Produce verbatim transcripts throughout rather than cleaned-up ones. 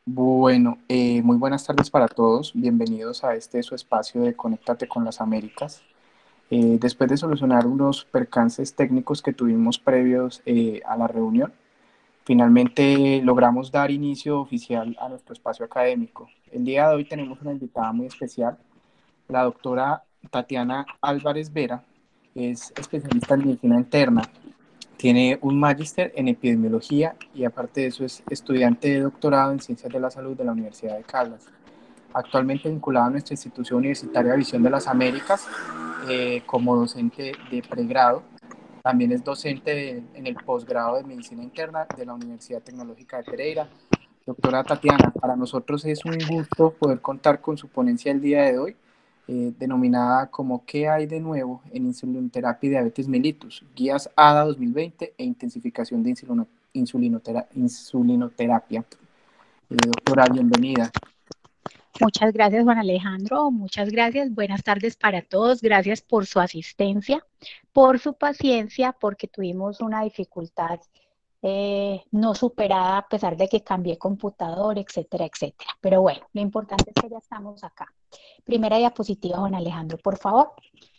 Bueno, eh, muy buenas tardes para todos. Bienvenidos a este su espacio de Conéctate con las Américas. Eh, después de solucionar unos percances técnicos que tuvimos previos eh, a la reunión, finalmente logramos dar inicio oficial a nuestro espacio académico. El día de hoy tenemos una invitada muy especial, la doctora Tatiana Álvarez Vera. Es especialista en medicina interna, tiene un magíster en epidemiología y aparte de eso es estudiante de doctorado en ciencias de la salud de la Universidad de Caldas. Actualmente vinculada a nuestra institución universitaria Visión de las Américas eh, como docente de pregrado. También es docente de, en el posgrado de Medicina Interna de la Universidad Tecnológica de Pereira. Doctora Tatiana, para nosotros es un gusto poder contar con su ponencia el día de hoy, eh, denominada como ¿Qué hay de nuevo en insulinoterapia y diabetes mellitus? Guías A D A dos mil veinte e intensificación de insulino, insulinotera, insulinoterapia. Eh, doctora, bienvenida. Muchas gracias, Juan Alejandro. Muchas gracias. Buenas tardes para todos. Gracias por su asistencia, por su paciencia, porque tuvimos una dificultad eh, no superada a pesar de que cambié computador, etcétera, etcétera. Pero bueno, lo importante es que ya estamos acá. Primera diapositiva, Juan Alejandro, por favor.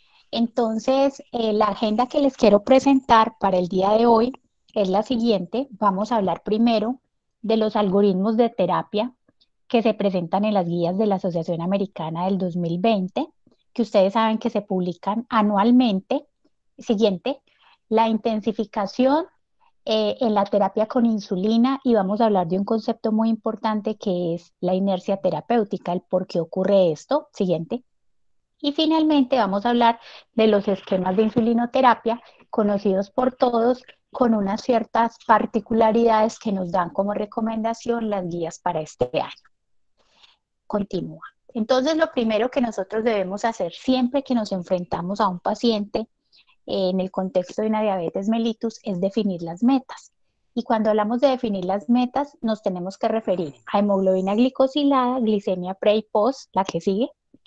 Entonces, eh, la agenda que les quiero presentar para el día de hoy es la siguiente. Vamos a hablar primero de los algoritmos de terapia que se presentan en las guías de la Asociación Americana del dos mil veinte, que ustedes saben que se publican anualmente. Siguiente, la intensificación eh, en la terapia con insulina, y vamos a hablar de un concepto muy importante que es la inercia terapéutica, el por qué ocurre esto. Siguiente. Y finalmente vamos a hablar de los esquemas de insulinoterapia conocidos por todos, con unas ciertas particularidades que nos dan como recomendación las guías para este año. Continúa. Entonces, lo primero que nosotros debemos hacer siempre que nos enfrentamos a un paciente eh, en el contexto de una diabetes mellitus es definir las metas. Y cuando hablamos de definir las metas, nos tenemos que referir a hemoglobina glicosilada, glicemia pre y post, la que sigue.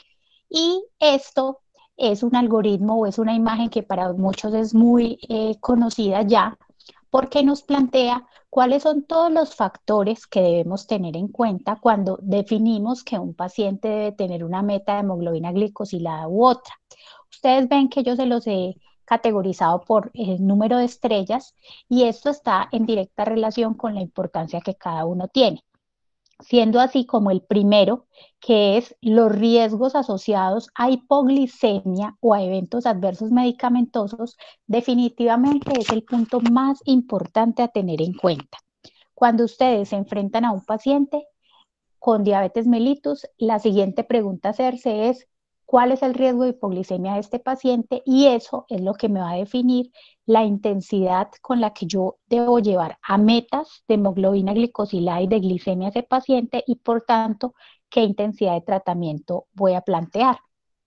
Y esto es un algoritmo o es una imagen que para muchos es muy eh, conocida ya, porque nos plantea cuáles son todos los factores que debemos tener en cuenta cuando definimos que un paciente debe tener una meta de hemoglobina glicosilada u otra. Ustedes ven que yo se los he categorizado por el número de estrellas y esto está en directa relación con la importancia que cada uno tiene, siendo así como el primero, que es los riesgos asociados a hipoglicemia o a eventos adversos medicamentosos, definitivamente es el punto más importante a tener en cuenta. Cuando ustedes se enfrentan a un paciente con diabetes mellitus, la siguiente pregunta a hacerse es: ¿cuál es el riesgo de hipoglicemia de este paciente? Y eso es lo que me va a definir la intensidad con la que yo debo llevar a metas de hemoglobina glicosilada y de glicemia a ese paciente, y por tanto, qué intensidad de tratamiento voy a plantear.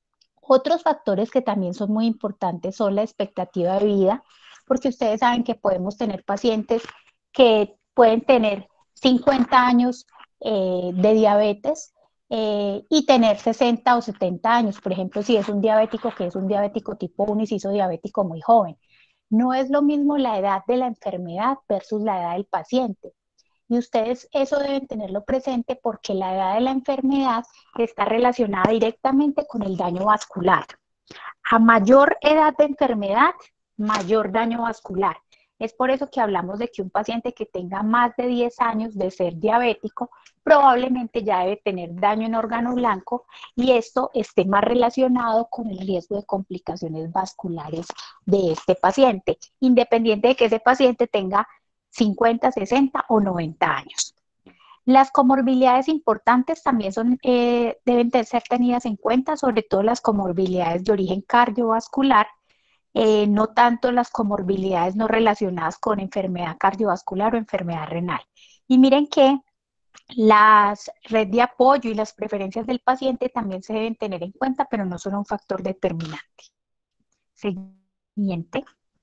Otros factores que también son muy importantes son la expectativa de vida, porque ustedes saben que podemos tener pacientes que pueden tener cincuenta años eh, de diabetes eh, y tener sesenta o setenta años. Por ejemplo, si es un diabético que es un diabético tipo uno y se hizo diabético muy joven. No es lo mismo la edad de la enfermedad versus la edad del paciente. Y ustedes eso deben tenerlo presente porque la edad de la enfermedad está relacionada directamente con el daño vascular. A mayor edad de enfermedad, mayor daño vascular. Es por eso que hablamos de que un paciente que tenga más de diez años de ser diabético probablemente ya debe tener daño en órgano blanco, y esto esté más relacionado con el riesgo de complicaciones vasculares de este paciente, independiente de que ese paciente tenga cincuenta, sesenta o noventa años. Las comorbilidades importantes también son, eh, deben de ser tenidas en cuenta, sobre todo las comorbilidades de origen cardiovascular, eh, no tanto las comorbilidades no relacionadas con enfermedad cardiovascular o enfermedad renal. Y miren que las red de apoyo y las preferencias del paciente también se deben tener en cuenta, pero no son un factor determinante. Siguiente.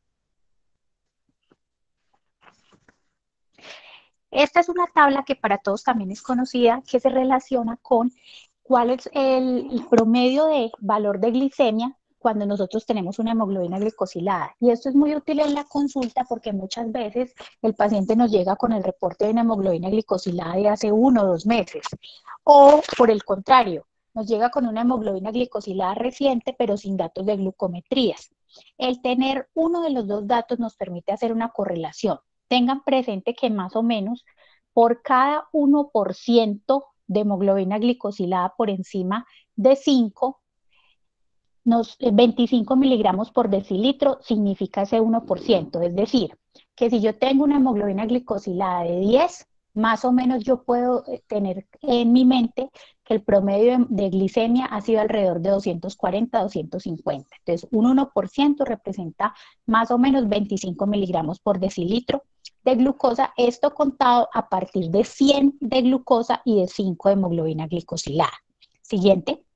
Esta es una tabla que para todos también es conocida, que se relaciona con cuál es el, el promedio de valor de glicemia cuando nosotros tenemos una hemoglobina glicosilada. Y esto es muy útil en la consulta porque muchas veces el paciente nos llega con el reporte de una hemoglobina glicosilada de hace uno o dos meses. O por el contrario, nos llega con una hemoglobina glicosilada reciente pero sin datos de glucometrías. El tener uno de los dos datos nos permite hacer una correlación. Tengan presente que más o menos por cada uno por ciento de hemoglobina glicosilada por encima de cinco, nos, veinticinco miligramos por decilitro significa ese uno por ciento. Es decir, que si yo tengo una hemoglobina glicosilada de diez, más o menos yo puedo tener en mi mente que el promedio de, de glicemia ha sido alrededor de doscientos cuarenta a doscientos cincuenta. Entonces, un uno por ciento representa más o menos veinticinco miligramos por decilitro de glucosa, esto contado a partir de cien de glucosa y de cinco de hemoglobina glicosilada. Siguiente.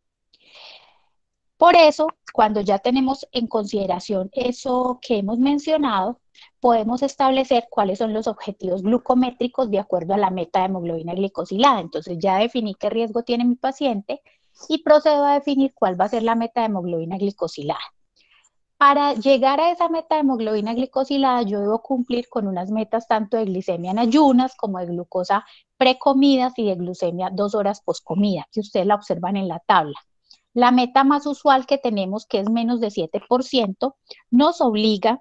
Por eso, cuando ya tenemos en consideración eso que hemos mencionado, podemos establecer cuáles son los objetivos glucométricos de acuerdo a la meta de hemoglobina glicosilada. Entonces ya definí qué riesgo tiene mi paciente y procedo a definir cuál va a ser la meta de hemoglobina glicosilada. Para llegar a esa meta de hemoglobina glicosilada, yo debo cumplir con unas metas tanto de glicemia en ayunas como de glucosa precomidas y de glucemia dos horas poscomida, que ustedes la observan en la tabla. La meta más usual que tenemos, que es menos de siete por ciento, nos obliga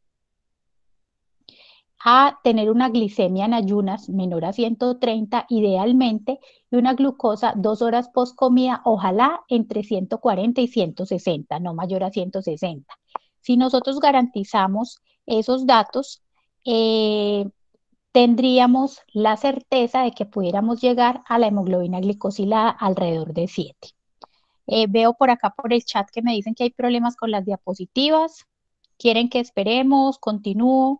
a tener una glicemia en ayunas menor a ciento treinta idealmente y una glucosa dos horas post comida, ojalá entre ciento cuarenta y ciento sesenta, no mayor a ciento sesenta. Si nosotros garantizamos esos datos, eh, tendríamos la certeza de que pudiéramos llegar a la hemoglobina glicosilada alrededor de siete. Eh, veo por acá por el chat que me dicen que hay problemas con las diapositivas. ¿Quieren que esperemos? ¿Continúo?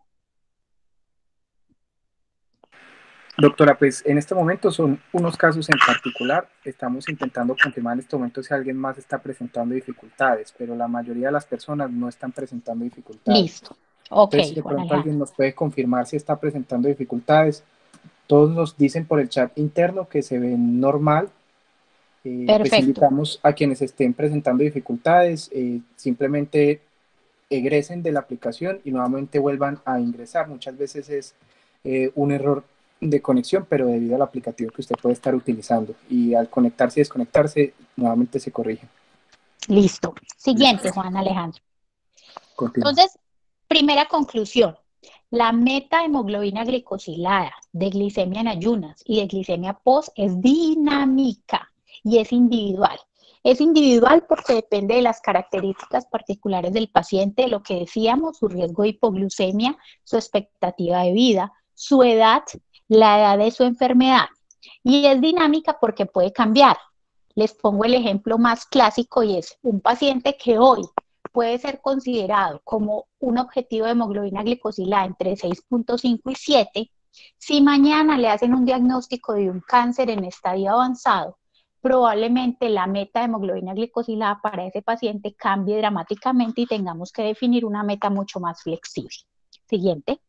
Doctora, pues en este momento son unos casos en particular. Estamos intentando confirmar en este momento si alguien más está presentando dificultades, pero la mayoría de las personas no están presentando dificultades. Listo. Ok, Entonces, si de Juan pronto alguien Alejandro. nos puede confirmar si está presentando dificultades, todos nos dicen por el chat interno que se ven normal. Eh, pues Perfecto. invitamos a quienes estén presentando dificultades, eh, simplemente egresen de la aplicación y nuevamente vuelvan a ingresar. Muchas veces es eh, un error de conexión, pero debido al aplicativo que usted puede estar utilizando. Y al conectarse y desconectarse, nuevamente se corrige. Listo. Siguiente, Listo. Juan Alejandro. Continúa. Entonces, primera conclusión. La meta hemoglobina glicosilada de glicemia en ayunas y de glicemia post es dinámica y es individual. Es individual porque depende de las características particulares del paciente, lo que decíamos, su riesgo de hipoglucemia, su expectativa de vida, su edad, la edad de su enfermedad. Y es dinámica porque puede cambiar. Les pongo el ejemplo más clásico y es un paciente que hoy puede ser considerado como un objetivo de hemoglobina glicosilada entre seis punto cinco y siete, si mañana le hacen un diagnóstico de un cáncer en estadio avanzado, probablemente la meta de hemoglobina glicosilada para ese paciente cambie dramáticamente y tengamos que definir una meta mucho más flexible. Siguiente.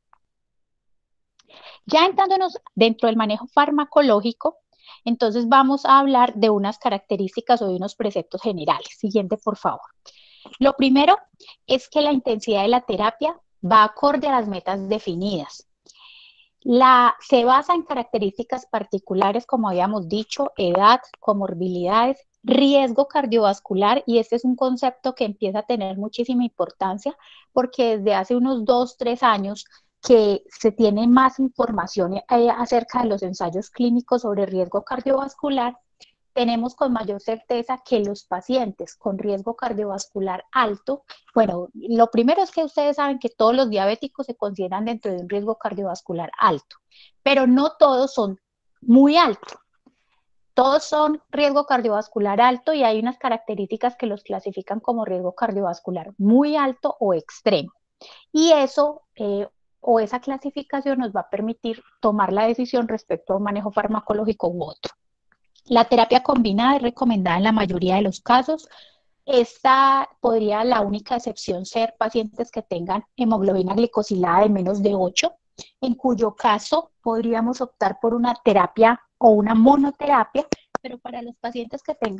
Ya entrándonos dentro del manejo farmacológico, entonces vamos a hablar de unas características o de unos preceptos generales. Siguiente, por favor. Lo primero es que la intensidad de la terapia va acorde a las metas definidas. La, se basa en características particulares, como habíamos dicho, edad, comorbilidades, riesgo cardiovascular, y este es un concepto que empieza a tener muchísima importancia porque desde hace unos dos, tres años que se tiene más información eh, acerca de los ensayos clínicos sobre riesgo cardiovascular, tenemos con mayor certeza que los pacientes con riesgo cardiovascular alto, bueno, lo primero es que ustedes saben que todos los diabéticos se consideran dentro de un riesgo cardiovascular alto, pero no todos son muy altos. Todos son riesgo cardiovascular alto y hay unas características que los clasifican como riesgo cardiovascular muy alto o extremo. Y eso eh, o esa clasificación nos va a permitir tomar la decisión respecto a un manejo farmacológico u otro. La terapia combinada es recomendada en la mayoría de los casos. Esta podría la única excepción ser pacientes que tengan hemoglobina glicosilada de menos de ocho, en cuyo caso podríamos optar por una terapia o una monoterapia, pero para los pacientes que tengan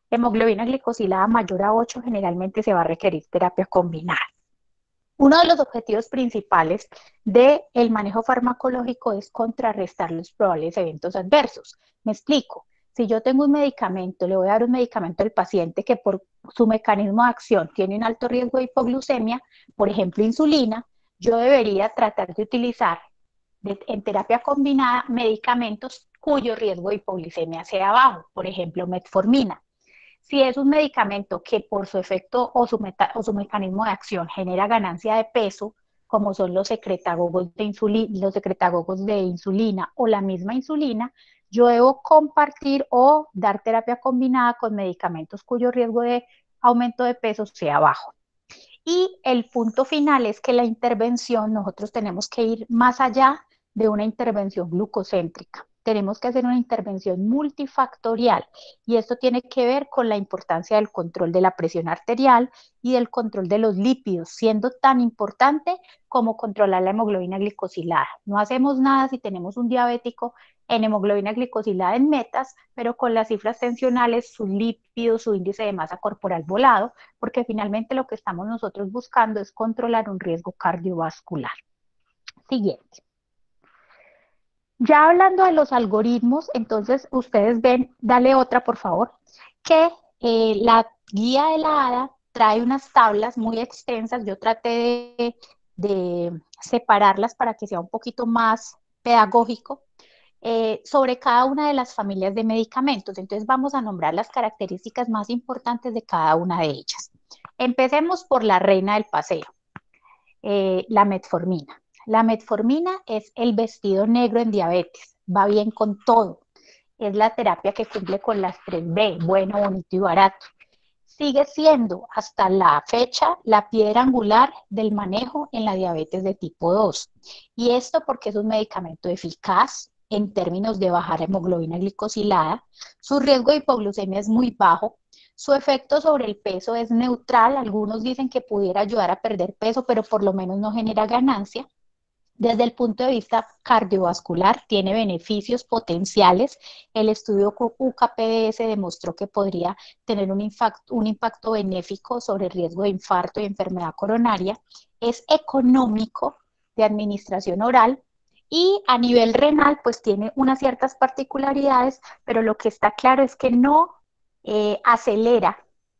hemoglobina glicosilada mayor a ocho, generalmente se va a requerir terapia combinada. Uno de los objetivos principales del manejo farmacológico es contrarrestar los probables eventos adversos. Me explico. Si yo tengo un medicamento, le voy a dar un medicamento al paciente que por su mecanismo de acción tiene un alto riesgo de hipoglucemia, por ejemplo, insulina, yo debería tratar de utilizar de, en terapia combinada medicamentos cuyo riesgo de hipoglucemia sea bajo, por ejemplo, metformina. Si es un medicamento que por su efecto o su, meta, o su mecanismo de acción genera ganancia de peso, como son los secretagogos de, insulina, los secretagogos de insulina o la misma insulina, yo debo compartir o dar terapia combinada con medicamentos cuyo riesgo de aumento de peso sea bajo. Y el punto final es que la intervención, nosotros tenemos que ir más allá de una intervención glucocéntrica. Tenemos que hacer una intervención multifactorial y esto tiene que ver con la importancia del control de la presión arterial y del control de los lípidos, siendo tan importante como controlar la hemoglobina glicosilada. No hacemos nada si tenemos un diabético en hemoglobina glicosilada en metas, pero con las cifras tensionales, sus lípidos, su índice de masa corporal volado, porque finalmente lo que estamos nosotros buscando es controlar un riesgo cardiovascular. Siguiente. Ya hablando de los algoritmos, entonces ustedes ven, dale otra por favor, que eh, la guía de la HADA trae unas tablas muy extensas. Yo traté de, de separarlas para que sea un poquito más pedagógico, eh, sobre cada una de las familias de medicamentos. Entonces vamos a nombrar las características más importantes de cada una de ellas. Empecemos por la reina del paseo, eh, la metformina. La metformina es el vestido negro en diabetes, va bien con todo. Es la terapia que cumple con las tres B, bueno, bonito y barato. Sigue siendo hasta la fecha la piedra angular del manejo en la diabetes de tipo dos. Y esto porque es un medicamento eficaz en términos de bajar hemoglobina glicosilada. Su riesgo de hipoglucemia es muy bajo. Su efecto sobre el peso es neutral. Algunos dicen que pudiera ayudar a perder peso, pero por lo menos no genera ganancia. Desde el punto de vista cardiovascular, tiene beneficios potenciales. El estudio U K P D S demostró que podría tener un impacto, un impacto benéfico sobre el riesgo de infarto y enfermedad coronaria. Es económico, de administración oral, y a nivel renal, pues tiene unas ciertas particularidades, pero lo que está claro es que no eh, acelera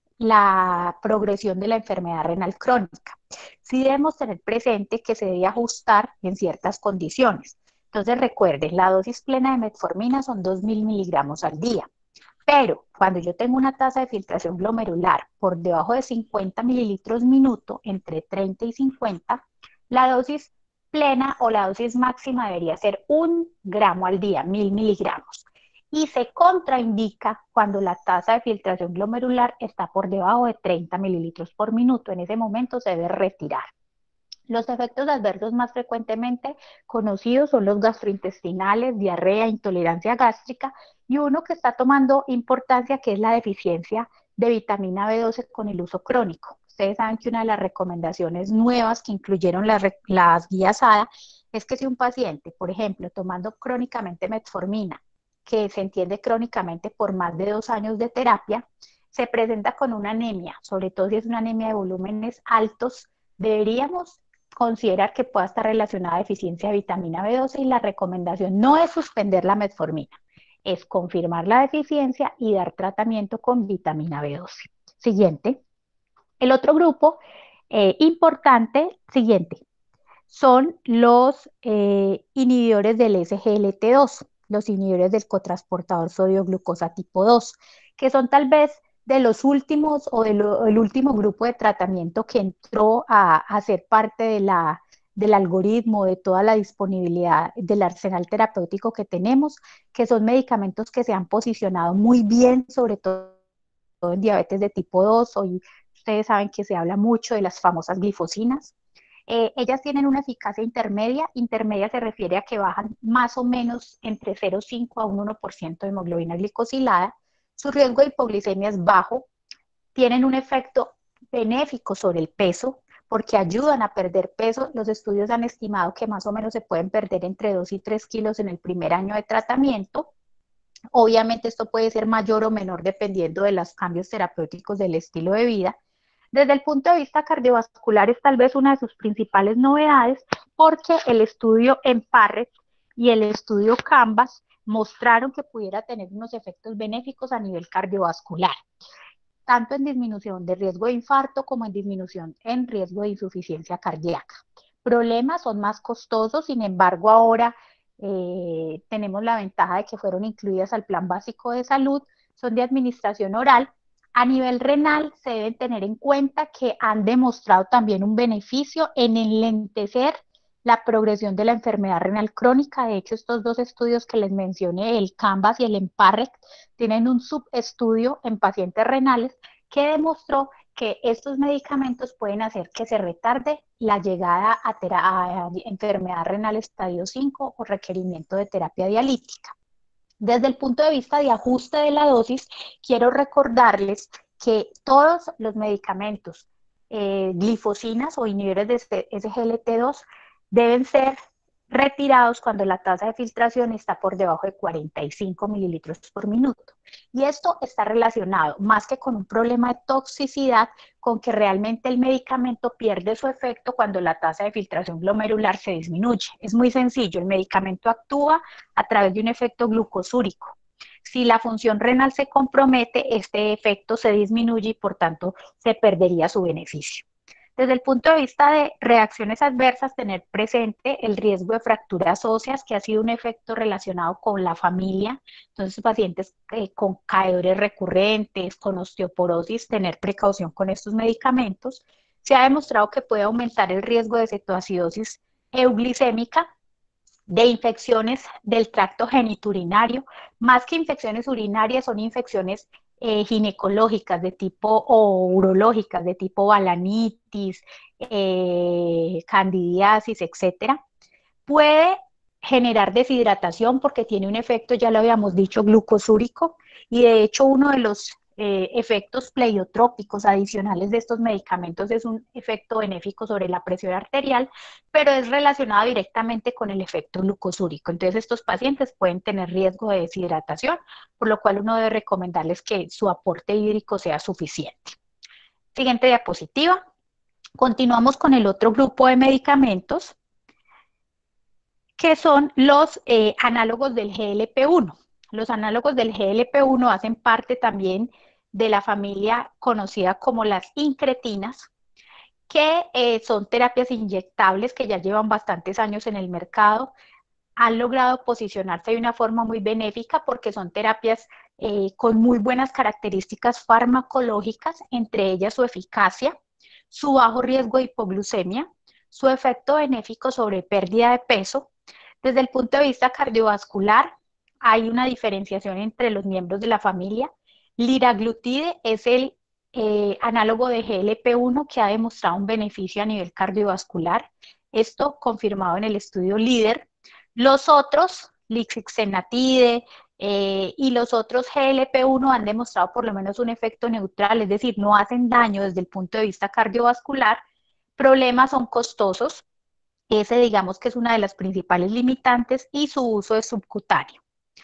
la progresión de la enfermedad renal crónica. Sí debemos tener presente que se debe ajustar en ciertas condiciones. Entonces recuerden, la dosis plena de metformina son dos mil miligramos al día, pero cuando yo tengo una tasa de filtración glomerular por debajo de cincuenta mililitros minuto, entre treinta y cincuenta, la dosis plena o la dosis máxima debería ser un gramo al día, mil miligramos. Y se contraindica cuando la tasa de filtración glomerular está por debajo de treinta mililitros por minuto. En ese momento se debe retirar. Los efectos adversos más frecuentemente conocidos son los gastrointestinales, diarrea, intolerancia gástrica, y uno que está tomando importancia, que es la deficiencia de vitamina B doce con el uso crónico. Ustedes saben que una de las recomendaciones nuevas que incluyeron las, las guías HADA es que si un paciente, por ejemplo, tomando crónicamente metformina, que se entiende crónicamente por más de dos años de terapia, se presenta con una anemia, sobre todo si es una anemia de volúmenes altos, deberíamos considerar que pueda estar relacionada a deficiencia de vitamina B doce, y la recomendación no es suspender la metformina, es confirmar la deficiencia y dar tratamiento con vitamina B doce. Siguiente. El otro grupo eh, importante, siguiente, son los eh, inhibidores del S G L T dos, los inhibidores del cotransportador sodio-glucosa tipo dos, que son tal vez de los últimos o del de último grupo de tratamiento que entró a, a ser parte de la, del algoritmo, de toda la disponibilidad del arsenal terapéutico que tenemos, que son medicamentos que se han posicionado muy bien, sobre todo en diabetes de tipo dos. Hoy ustedes saben que se habla mucho de las famosas glifosinas. Eh, ellas tienen una eficacia intermedia. Intermedia se refiere a que bajan más o menos entre cero coma cinco a un uno por ciento de hemoglobina glicosilada. Su riesgo de hipoglicemia es bajo. Tienen un efecto benéfico sobre el peso porque ayudan a perder peso. Los estudios han estimado que más o menos se pueden perder entre dos y tres kilos en el primer año de tratamiento. Obviamente esto puede ser mayor o menor dependiendo de los cambios terapéuticos del estilo de vida. Desde el punto de vista cardiovascular es tal vez una de sus principales novedades porque el estudio EMPARRET y el estudio CANVAS mostraron que pudiera tener unos efectos benéficos a nivel cardiovascular, tanto en disminución de riesgo de infarto como en disminución en riesgo de insuficiencia cardíaca. Problemas son más costosos, sin embargo ahora eh, tenemos la ventaja de que fueron incluidas al plan básico de salud, son de administración oral. A nivel renal se deben tener en cuenta que han demostrado también un beneficio en enlentecer la progresión de la enfermedad renal crónica. De hecho, estos dos estudios que les mencioné, el CANVAS y el EMPARREC, tienen un subestudio en pacientes renales que demostró que estos medicamentos pueden hacer que se retarde la llegada a, a enfermedad renal estadio cinco o requerimiento de terapia dialítica. Desde el punto de vista de ajuste de la dosis, quiero recordarles que todos los medicamentos, eh, glifosinas o inhibidores de S G L T dos, deben ser retirados cuando la tasa de filtración está por debajo de cuarenta y cinco mililitros por minuto. Y esto está relacionado más que con un problema de toxicidad, con que realmente el medicamento pierde su efecto cuando la tasa de filtración glomerular se disminuye. Es muy sencillo, el medicamento actúa a través de un efecto glucosúrico. Si la función renal se compromete, este efecto se disminuye y por tanto se perdería su beneficio. Desde el punto de vista de reacciones adversas, tener presente el riesgo de fracturas óseas, que ha sido un efecto relacionado con la familia. Entonces, pacientes eh, con caedores recurrentes, con osteoporosis, tener precaución con estos medicamentos. Se ha demostrado que puede aumentar el riesgo de cetoacidosis euglicémica, de infecciones del tracto geniturinario. Más que infecciones urinarias, son infecciones eh, ginecológicas de tipo o urológicas de tipo balanitis, eh, candidiasis, etcétera. Puede generar deshidratación porque tiene un efecto, ya lo habíamos dicho, glucosúrico, y de hecho uno de los eh, efectos pleiotrópicos adicionales de estos medicamentos es un efecto benéfico sobre la presión arterial, pero es relacionado directamente con el efecto glucosúrico. Entonces estos pacientes pueden tener riesgo de deshidratación, por lo cual uno debe recomendarles que su aporte hídrico sea suficiente. Siguiente diapositiva. Continuamos con el otro grupo de medicamentos, que son los eh, análogos del G L P uno. Los análogos del G L P uno hacen parte también de la familia conocida como las incretinas, que eh, son terapias inyectables que ya llevan bastantes años en el mercado. Han logrado posicionarse de una forma muy benéfica porque son terapias eh, con muy buenas características farmacológicas, entre ellas su eficacia, su bajo riesgo de hipoglucemia, su efecto benéfico sobre pérdida de peso. Desde el punto de vista cardiovascular, hay una diferenciación entre los miembros de la familia. Liraglutide es el eh, análogo de G L P uno que ha demostrado un beneficio a nivel cardiovascular. Esto confirmado en el estudio LEADER. Los otros, lixixenatide eh, y los otros G L P uno han demostrado por lo menos un efecto neutral, es decir, no hacen daño desde el punto de vista cardiovascular. Problemas son costosos. Ese digamos que es una de las principales limitantes y su uso es subcutáneo.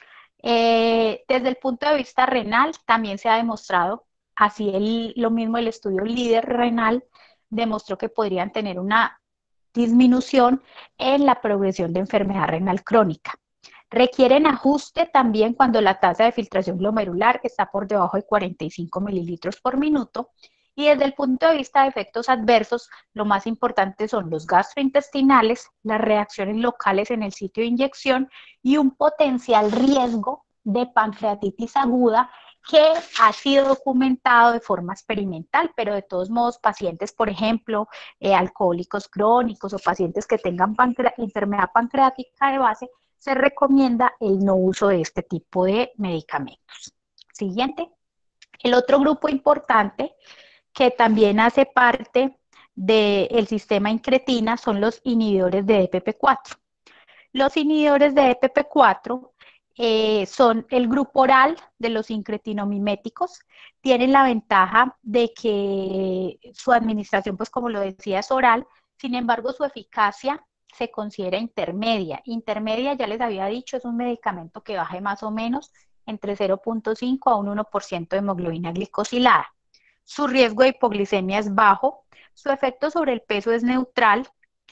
Eh, desde el punto de vista renal también se ha demostrado, así el, lo mismo el estudio LEADER renal demostró que podrían tener una disminución en la progresión de enfermedad renal crónica. Requieren ajuste también cuando la tasa de filtración glomerular está por debajo de cuarenta y cinco mililitros por minuto. Y desde el punto de vista de efectos adversos, lo más importante son los gastrointestinales, las reacciones locales en el sitio de inyección y un potencial riesgo de pancreatitis aguda que ha sido documentado de forma experimental, pero de todos modos pacientes, por ejemplo, eh, alcohólicos crónicos o pacientes que tengan pancre enfermedad pancreática de base, se recomienda el no uso de este tipo de medicamentos. Siguiente. El otro grupo importante que también hace parte del sistema incretina son los inhibidores de D P P cuatro. Los inhibidores de D P P cuatro eh, son el grupo oral de los incretinomiméticos. Tienen la ventaja de que su administración, pues como lo decía, es oral. Sin embargo, su eficacia se considera intermedia. Intermedia, ya les había dicho, es un medicamento que baje más o menos entre cero punto cinco a un uno por ciento de hemoglobina glicosilada. Su riesgo de hipoglicemia es bajo, su efecto sobre el peso es neutral.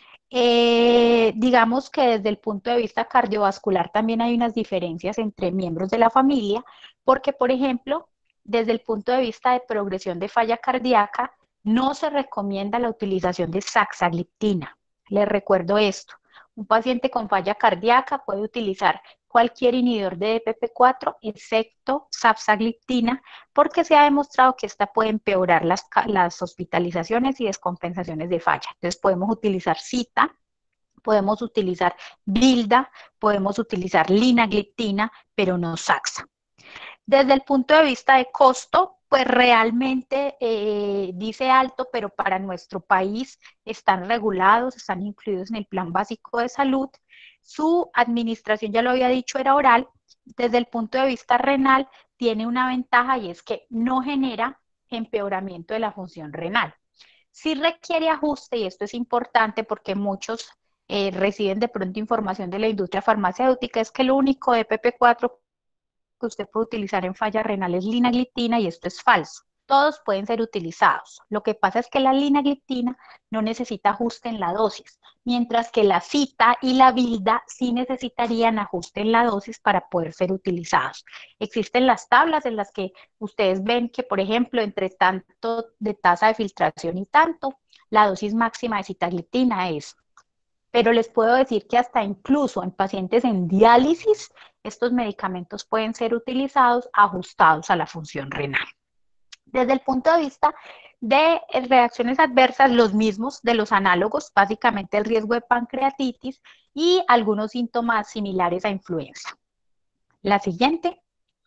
Eh, digamos que desde el punto de vista cardiovascular también hay unas diferencias entre miembros de la familia, porque, por ejemplo, desde el punto de vista de progresión de falla cardíaca, no se recomienda la utilización de saxagliptina. Les recuerdo esto. Un paciente con falla cardíaca puede utilizar cualquier inhibidor de D P P cuatro, excepto saxagliptina, porque se ha demostrado que esta puede empeorar las, las hospitalizaciones y descompensaciones de falla. Entonces podemos utilizar cita, podemos utilizar bilda, podemos utilizar linagliptina, pero no saxa. Desde el punto de vista de costo, pues realmente eh, dice alto, pero para nuestro país están regulados, están incluidos en el Plan Básico de Salud. Su administración, ya lo había dicho, era oral. Desde el punto de vista renal, tiene una ventaja y es que no genera empeoramiento de la función renal. Sí requiere ajuste, y esto es importante porque muchos eh, reciben de pronto información de la industria farmacéutica, es que lo único de P P cuatro que usted puede utilizar en falla renal es linagliptina, y esto es falso. Todos pueden ser utilizados. Lo que pasa es que la linagliptina no necesita ajuste en la dosis, mientras que la cita y la bilda sí necesitarían ajuste en la dosis para poder ser utilizados. Existen las tablas en las que ustedes ven que, por ejemplo, entre tanto de tasa de filtración y tanto, la dosis máxima de sitagliptina es, pero les puedo decir que hasta incluso en pacientes en diálisis, estos medicamentos pueden ser utilizados ajustados a la función renal. Desde el punto de vista de reacciones adversas, los mismos de los análogos, básicamente el riesgo de pancreatitis y algunos síntomas similares a influenza. La siguiente.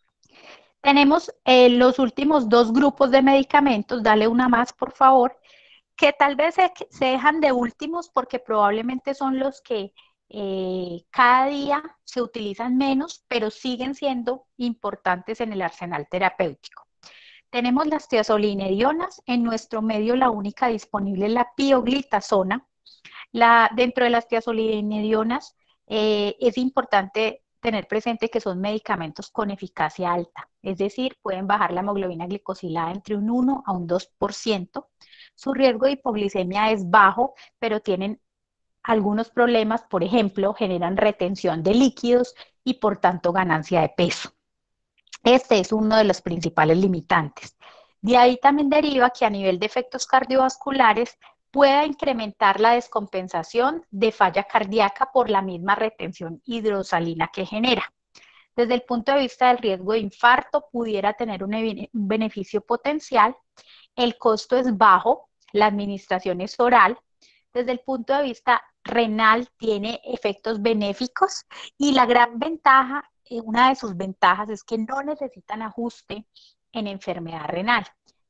Tenemos eh, los últimos dos grupos de medicamentos, dale una más por favor, que tal vez se, se dejan de últimos porque probablemente son los que eh, cada día se utilizan menos, pero siguen siendo importantes en el arsenal terapéutico. Tenemos las tiazolinedionas, en nuestro medio la única disponible es la pioglitazona. La, dentro de las tiazolinedionas eh, es importante tener presente que son medicamentos con eficacia alta, es decir, pueden bajar la hemoglobina glicosilada entre un uno a un dos por ciento. Su riesgo de hipoglicemia es bajo, pero tienen algunos problemas, por ejemplo, generan retención de líquidos y por tanto ganancia de peso. Este es uno de los principales limitantes. De ahí también deriva que a nivel de efectos cardiovasculares pueda incrementar la descompensación de falla cardíaca por la misma retención hidrosalina que genera. Desde el punto de vista del riesgo de infarto, pudiera tener un beneficio potencial. El costo es bajo, la administración es oral. Desde el punto de vista renal, tiene efectos benéficos y la gran ventaja, una de sus ventajas es que no necesitan ajuste en enfermedad renal.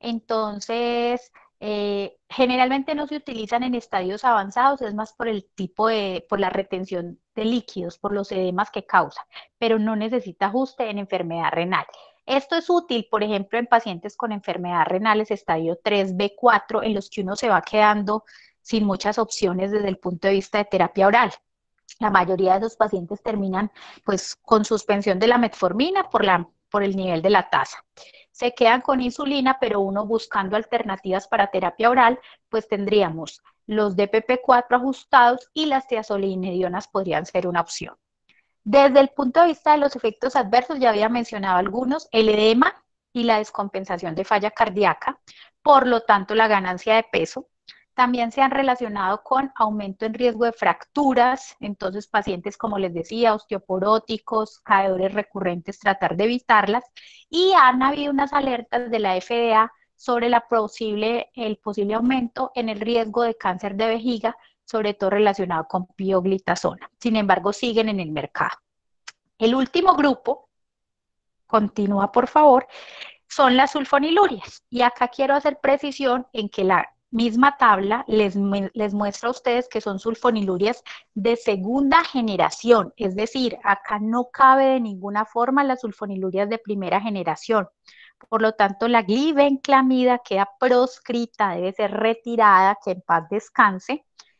Entonces, eh, generalmente no se utilizan en estadios avanzados, es más por el tipo de, por la retención de líquidos, por los edemas que causa, pero no necesita ajuste en enfermedad renal. Esto es útil, por ejemplo, en pacientes con enfermedades renales estadio tres B cuatro, en los que uno se va quedando sin muchas opciones desde el punto de vista de terapia oral. La mayoría de los pacientes terminan pues con suspensión de la metformina por, la, por el nivel de la tasa. Se quedan con insulina, pero uno buscando alternativas para terapia oral, pues tendríamos los D P P cuatro ajustados y las tiazolinedionas podrían ser una opción. Desde el punto de vista de los efectos adversos, ya había mencionado algunos, el edema y la descompensación de falla cardíaca, por lo tanto la ganancia de peso. También se han relacionado con aumento en riesgo de fracturas, entonces pacientes, como les decía, osteoporóticos, caedores recurrentes, tratar de evitarlas, y han habido unas alertas de la F D A sobre la posible, el posible aumento en el riesgo de cáncer de vejiga, sobre todo relacionado con pioglitazona. Sin embargo, siguen en el mercado. El último grupo, continúa por favor, son las sulfonilurias. Y acá quiero hacer precisión en que la misma tabla les, les muestra a ustedes que son sulfonilurias de segunda generación, es decir, acá no cabe de ninguna forma las sulfonilurias de primera generación. Por lo tanto, la glibenclamida queda proscrita, debe ser retirada, que en paz descanse.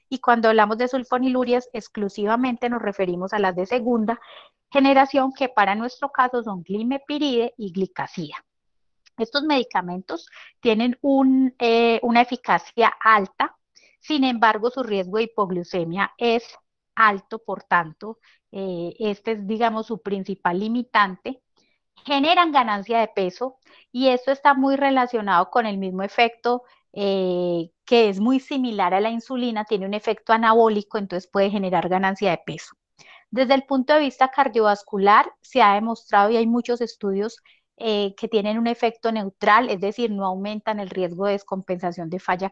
y cuando hablamos de sulfonilurias exclusivamente nos referimos a las de segunda generación, que para nuestro caso son glimepiride y glicacida. Estos medicamentos tienen un, eh, una eficacia alta, sin embargo su riesgo de hipoglucemia es alto, por tanto, eh, este es, digamos, su principal limitante. Generan ganancia de peso y esto está muy relacionado con el mismo efecto eh, que es muy similar a la insulina, tiene un efecto anabólico, entonces puede generar ganancia de peso. Desde el punto de vista cardiovascular, se ha demostrado y hay muchos estudios eh, que tienen un efecto neutral, es decir, no aumentan el riesgo de descompensación de falla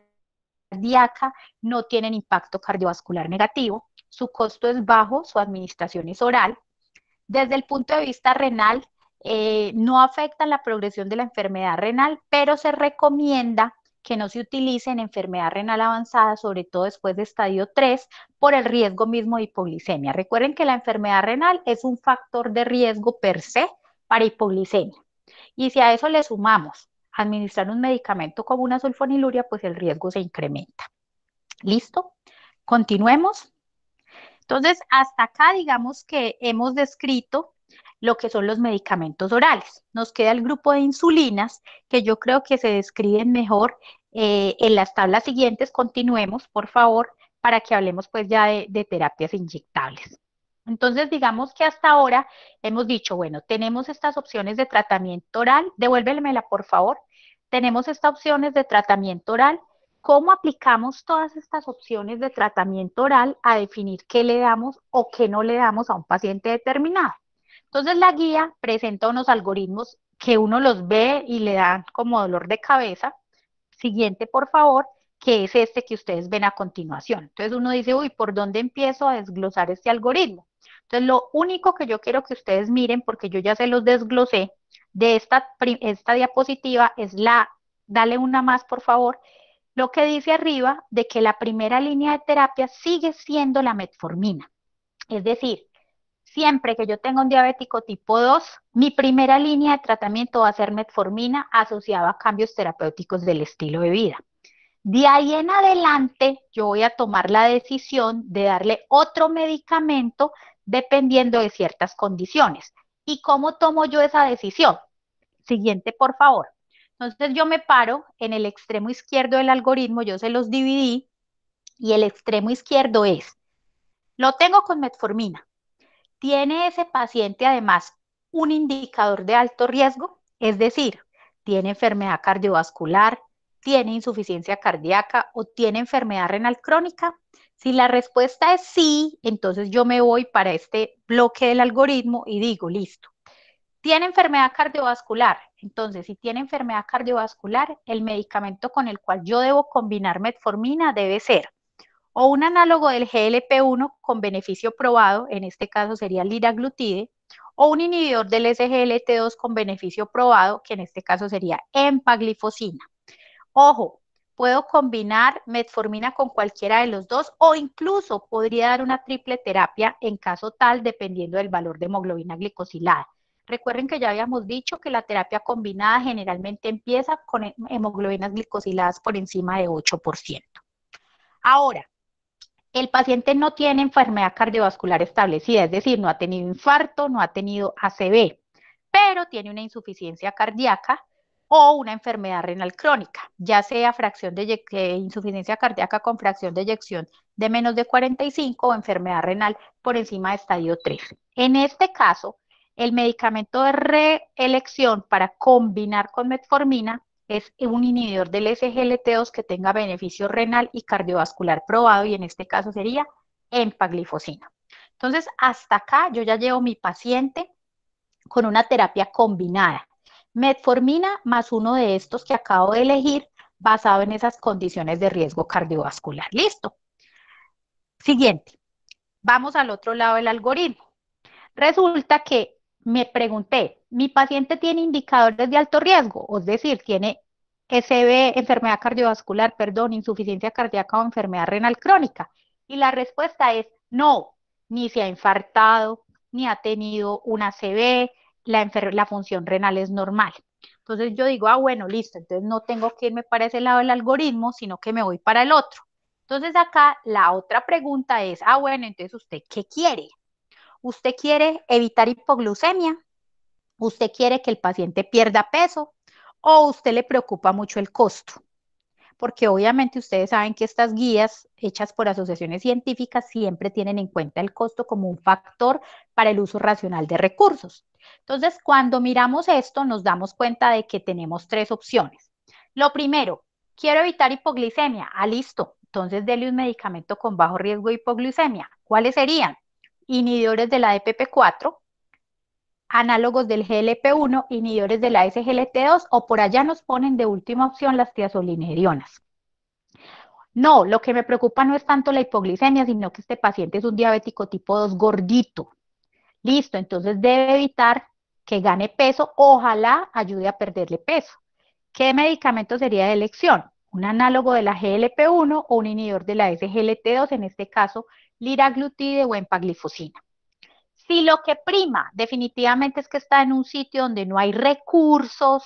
cardíaca, no tienen impacto cardiovascular negativo, su costo es bajo, su administración es oral. Desde el punto de vista renal, eh, no afectan la progresión de la enfermedad renal, pero se recomienda que no se utilice en enfermedad renal avanzada, sobre todo después de estadio tres, por el riesgo mismo de hipoglicemia. Recuerden que la enfermedad renal es un factor de riesgo per se para hipoglicemia. Y si a eso le sumamos administrar un medicamento como una sulfoniluria, pues el riesgo se incrementa. ¿Listo? Continuemos. Entonces, hasta acá digamos que hemos descrito lo que son los medicamentos orales. Nos queda el grupo de insulinas, que yo creo que se describen mejor eh, en las tablas siguientes. Continuemos, por favor, para que hablemos pues ya de, de terapias inyectables. Entonces, digamos que hasta ahora hemos dicho, bueno, tenemos estas opciones de tratamiento oral, devuélvemela por favor. Tenemos estas opciones de tratamiento oral. ¿Cómo aplicamos todas estas opciones de tratamiento oral a definir qué le damos o qué no le damos a un paciente determinado? Entonces, la guía presenta unos algoritmos que uno los ve y le dan como dolor de cabeza. Siguiente, por favor, que es este que ustedes ven a continuación. Entonces, uno dice, uy, ¿por dónde empiezo a desglosar este algoritmo? Entonces, lo único que yo quiero que ustedes miren, porque yo ya se los desglosé de esta, esta diapositiva, es la, dale una más, por favor, lo que dice arriba de que la primera línea de terapia sigue siendo la metformina. Es decir, siempre que yo tenga un diabético tipo dos, mi primera línea de tratamiento va a ser metformina asociada a cambios terapéuticos del estilo de vida. De ahí en adelante, yo voy a tomar la decisión de darle otro medicamento dependiendo de ciertas condiciones. ¿Y cómo tomo yo esa decisión? Siguiente, por favor. Entonces yo me paro en el extremo izquierdo del algoritmo, yo se los dividí y el extremo izquierdo es, lo tengo con metformina. ¿Tiene ese paciente además un indicador de alto riesgo? Es decir, ¿tiene enfermedad cardiovascular, tiene insuficiencia cardíaca o tiene enfermedad renal crónica? Si la respuesta es sí, entonces yo me voy para este bloque del algoritmo y digo, listo. ¿Tiene enfermedad cardiovascular? Entonces, si tiene enfermedad cardiovascular, el medicamento con el cual yo debo combinar metformina debe ser o un análogo del G L P uno con beneficio probado, en este caso sería el liraglutide, o un inhibidor del S G L T dos con beneficio probado, que en este caso sería empaglifosina. Ojo, puedo combinar metformina con cualquiera de los dos o incluso podría dar una triple terapia en caso tal, dependiendo del valor de hemoglobina glicosilada. Recuerden que ya habíamos dicho que la terapia combinada generalmente empieza con hemoglobinas glicosiladas por encima de ocho por ciento. Ahora, el paciente no tiene enfermedad cardiovascular establecida, es decir, no ha tenido infarto, no ha tenido A C V, pero tiene una insuficiencia cardíaca o una enfermedad renal crónica, ya sea fracción de eh, insuficiencia cardíaca con fracción de eyección de menos de cuarenta y cinco o enfermedad renal por encima de estadio tres. En este caso, el medicamento de reelección para combinar con metformina es un inhibidor del S G L T dos que tenga beneficio renal y cardiovascular probado y en este caso sería empaglifosina. Entonces, hasta acá yo ya llevo mi paciente con una terapia combinada. Metformina más uno de estos que acabo de elegir basado en esas condiciones de riesgo cardiovascular. Listo. Siguiente. Vamos al otro lado del algoritmo. Resulta que me pregunté, ¿mi paciente tiene indicadores de alto riesgo? Es decir, tiene S B, enfermedad cardiovascular, perdón, insuficiencia cardíaca o enfermedad renal crónica. Y la respuesta es no, ni se ha infartado, ni ha tenido una A C V, la, la función renal es normal. Entonces yo digo, ah, bueno, listo, entonces no tengo que irme para ese lado del algoritmo, sino que me voy para el otro. Entonces acá la otra pregunta es, ah, bueno, entonces ¿usted qué quiere? ¿Usted quiere evitar hipoglucemia? ¿Usted quiere que el paciente pierda peso? ¿O usted le preocupa mucho el costo? Porque obviamente ustedes saben que estas guías hechas por asociaciones científicas siempre tienen en cuenta el costo como un factor para el uso racional de recursos. Entonces, cuando miramos esto, nos damos cuenta de que tenemos tres opciones. Lo primero, quiero evitar hipoglicemia. Ah, listo. Entonces, dele un medicamento con bajo riesgo de hipoglucemia. ¿Cuáles serían? Inhibidores de la E P P cuatro, análogos del G L P uno, inhibidores de la S G L T dos, o por allá nos ponen de última opción las tiazolinedionas. No, lo que me preocupa no es tanto la hipoglicemia, sino que este paciente es un diabético tipo dos gordito. Listo, entonces debe evitar que gane peso, ojalá ayude a perderle peso. ¿Qué medicamento sería de elección? Un análogo de la G L P uno o un inhibidor de la S G L T dos, en este caso liraglutide o empaglifosina. Si lo que prima definitivamente es que está en un sitio donde no hay recursos,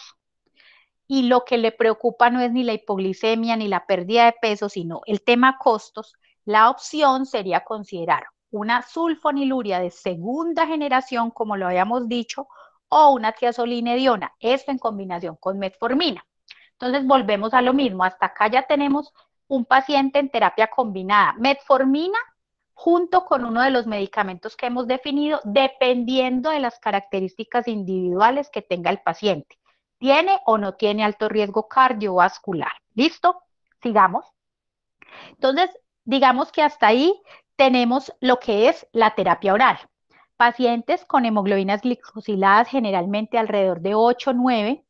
y lo que le preocupa no es ni la hipoglicemia ni la pérdida de peso, sino el tema costos, la opción sería considerar una sulfoniluria de segunda generación, como lo habíamos dicho, o una tiazolinediona, esto en combinación con metformina. Entonces volvemos a lo mismo, hasta acá ya tenemos un paciente en terapia combinada, metformina junto con uno de los medicamentos que hemos definido, dependiendo de las características individuales que tenga el paciente. ¿Tiene o no tiene alto riesgo cardiovascular? ¿Listo? Sigamos. Entonces, digamos que hasta ahí tenemos lo que es la terapia oral. Pacientes con hemoglobinas glicosiladas generalmente alrededor de ocho, nueve,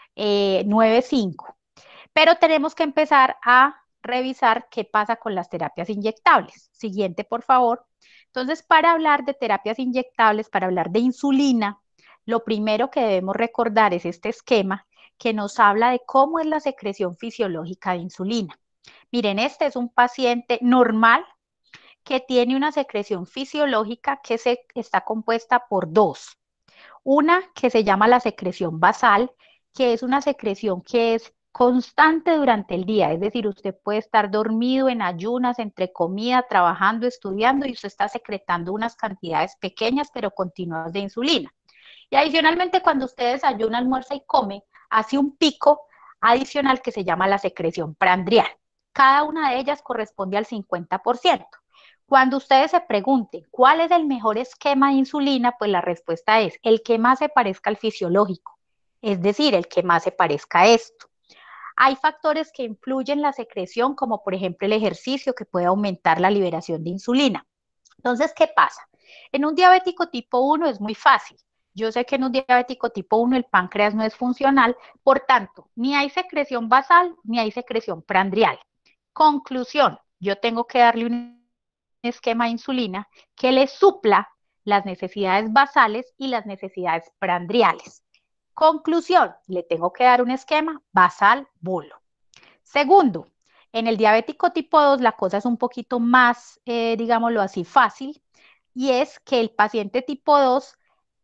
eh, nueve, cinco. Pero tenemos que empezar a revisar qué pasa con las terapias inyectables. Siguiente, por favor. Entonces, para hablar de terapias inyectables, para hablar de insulina, lo primero que debemos recordar es este esquema que nos habla de cómo es la secreción fisiológica de insulina. Miren, este es un paciente normal que tiene una secreción fisiológica que se, está compuesta por dos. Una que se llama la secreción basal, que es una secreción que es constante durante el día, es decir, usted puede estar dormido en ayunas, entre comida, trabajando, estudiando, y usted está secretando unas cantidades pequeñas pero continuas de insulina. Y adicionalmente, cuando usted desayuna, almuerza y come, hace un pico adicional que se llama la secreción prandial. Cada una de ellas corresponde al cincuenta por ciento. Cuando ustedes se pregunten cuál es el mejor esquema de insulina, pues la respuesta es el que más se parezca al fisiológico, es decir, el que más se parezca a esto. Hay factores que influyen en la secreción, como por ejemplo el ejercicio, que puede aumentar la liberación de insulina. Entonces, ¿qué pasa? En un diabético tipo uno es muy fácil. Yo sé que en un diabético tipo uno el páncreas no es funcional, por tanto, ni hay secreción basal ni hay secreción prandial. Conclusión, yo tengo que darle un esquema de insulina que le supla las necesidades basales y las necesidades prandiales. Conclusión, le tengo que dar un esquema basal bolo. Segundo, en el diabético tipo dos la cosa es un poquito más, eh, digámoslo así, fácil, y es que el paciente tipo dos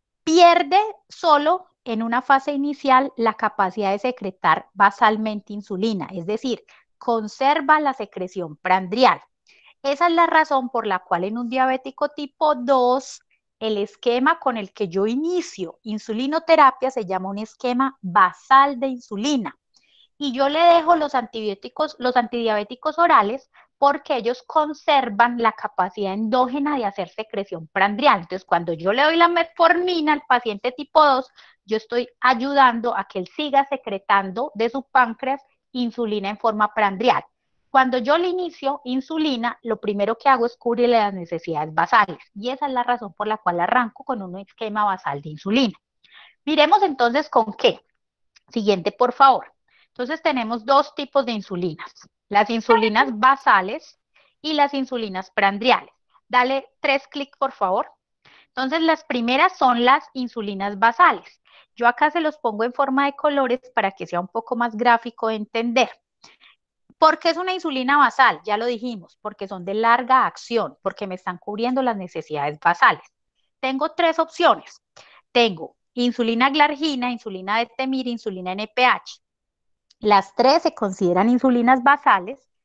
pierde solo en una fase inicial la capacidad de secretar basalmente insulina, es decir, conserva la secreción prandial. Esa es la razón por la cual en un diabético tipo dos el esquema con el que yo inicio insulinoterapia se llama un esquema basal de insulina. Y yo le dejo los antibióticos, los antidiabéticos orales, porque ellos conservan la capacidad endógena de hacer secreción prandial. Entonces, cuando yo le doy la metformina al paciente tipo dos, yo estoy ayudando a que él siga secretando de su páncreas insulina en forma prandial. Cuando yo le inicio insulina, lo primero que hago es cubrirle las necesidades basales. Y esa es la razón por la cual arranco con un esquema basal de insulina. Miremos entonces con qué. Siguiente, por favor. Entonces tenemos dos tipos de insulinas, las insulinas basales y las insulinas prandiales. Dale tres clics, por favor. Entonces las primeras son las insulinas basales. Yo acá se los pongo en forma de colores para que sea un poco más gráfico de entender. ¿Por qué es una insulina basal? Ya lo dijimos, porque son de larga acción, porque me están cubriendo las necesidades basales. Tengo tres opciones. Tengo insulina glargina, insulina de Temir, insulina N P H. Las tres se consideran insulinas basales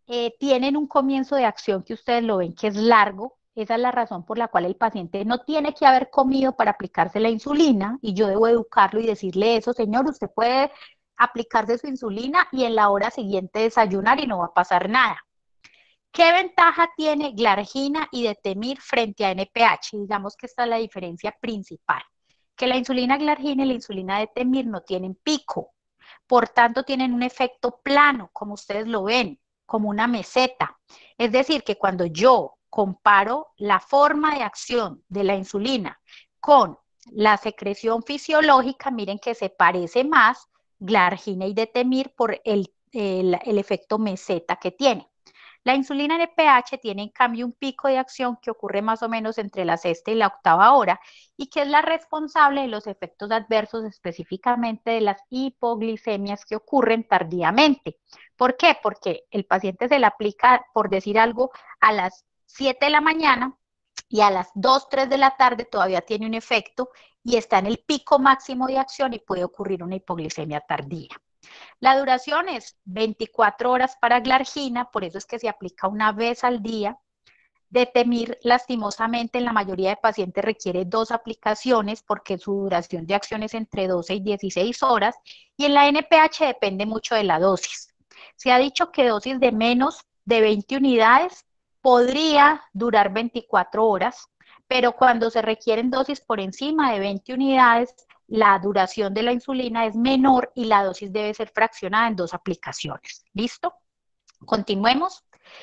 eh, tienen un comienzo de acción que ustedes lo ven que es largo. Esa es la razón por la cual el paciente no tiene que haber comido para aplicarse la insulina y yo debo educarlo y decirle eso, señor, usted puede aplicarse su insulina y en la hora siguiente desayunar y no va a pasar nada. ¿Qué ventaja tiene glargina y detemir frente a N P H? Digamos que esta es la diferencia principal, que la insulina glargina y la insulina detemir no tienen pico, por tanto tienen un efecto plano, como ustedes lo ven, como una meseta. Es decir, que cuando yo comparo la forma de acción de la insulina con la secreción fisiológica, miren que se parece más glargina y detemir por el, el, el efecto meseta que tiene. La insulina N P H tiene en cambio un pico de acción que ocurre más o menos entre la sexta y la octava hora y que es la responsable de los efectos adversos, específicamente de las hipoglicemias que ocurren tardíamente. ¿Por qué? Porque el paciente se le aplica, por decir algo, a las siete de la mañana y a las dos, tres de la tarde todavía tiene un efecto y está en el pico máximo de acción y puede ocurrir una hipoglicemia tardía. La duración es veinticuatro horas para glargina, por eso es que se aplica una vez al día. Detemir, lastimosamente, en la mayoría de pacientes requiere dos aplicaciones porque su duración de acción es entre doce y dieciséis horas y en la N P H depende mucho de la dosis. Se ha dicho que dosis de menos de veinte unidades podría durar veinticuatro horas, pero cuando se requieren dosis por encima de veinte unidades, la duración de la insulina es menor y la dosis debe ser fraccionada en dos aplicaciones. ¿Listo? Continuemos.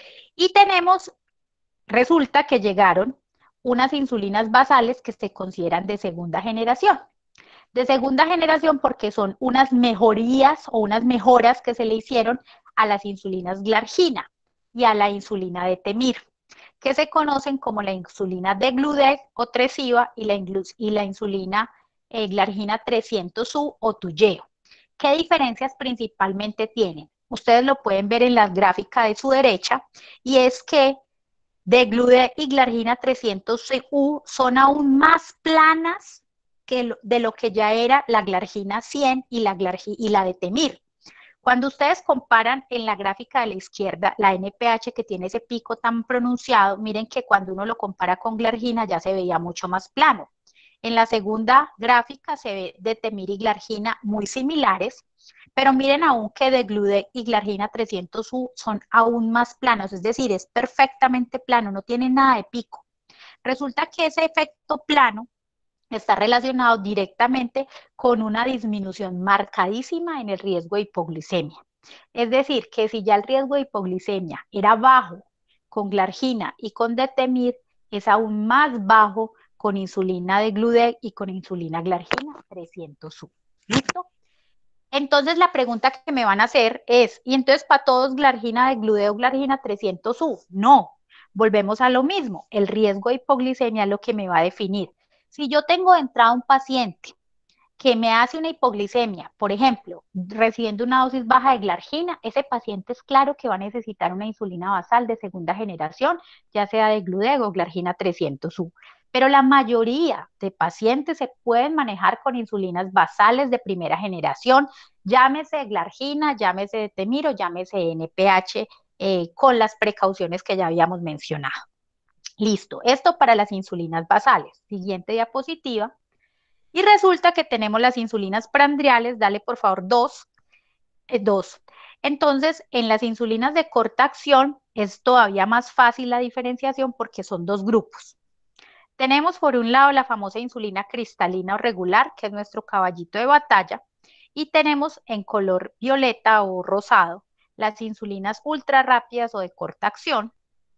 Y tenemos, resulta que llegaron unas insulinas basales que se consideran de segunda generación. De segunda generación porque son unas mejorías o unas mejoras que se le hicieron a las insulinas glargina y a la insulina detemir, que se conocen como la insulina degludec o tresiva y la, y la insulina eh, glargina trescientos U o Tuyeo. ¿Qué diferencias principalmente tienen? Ustedes lo pueden ver en la gráfica de su derecha y es que degludec y glargina trescientos U son aún más planas que de lo que ya era la glargina cien y la, y la detemir. Cuando ustedes comparan en la gráfica de la izquierda la N P H que tiene ese pico tan pronunciado, miren que cuando uno lo compara con glargina ya se veía mucho más plano. En la segunda gráfica se ve detemir y glargina muy similares, pero miren aún que degludec y glargina trescientos U son aún más planos, es decir, es perfectamente plano, no tiene nada de pico. Resulta que ese efecto plano está relacionado directamente con una disminución marcadísima en el riesgo de hipoglicemia. Es decir, que si ya el riesgo de hipoglicemia era bajo con glargina y con detemir, es aún más bajo con insulina degludec y con insulina glargina trescientos U. ¿Listo? Entonces la pregunta que me van a hacer es, ¿y entonces para todos glargina degludec o glargina trescientos U? No, volvemos a lo mismo, el riesgo de hipoglicemia es lo que me va a definir. Si yo tengo de entrada un paciente que me hace una hipoglicemia, por ejemplo, recibiendo una dosis baja de glargina, ese paciente es claro que va a necesitar una insulina basal de segunda generación, ya sea de degludec o glargina trescientos U. Pero la mayoría de pacientes se pueden manejar con insulinas basales de primera generación, llámese glargina, llámese detemir o llámese N P H, eh, con las precauciones que ya habíamos mencionado. Listo, esto para las insulinas basales. Siguiente diapositiva. Y resulta que tenemos las insulinas prandiales, dale por favor dos, eh, dos. Entonces, en las insulinas de corta acción es todavía más fácil la diferenciación porque son dos grupos. Tenemos por un lado la famosa insulina cristalina o regular, que es nuestro caballito de batalla, y tenemos en color violeta o rosado las insulinas ultra rápidas o de corta acción,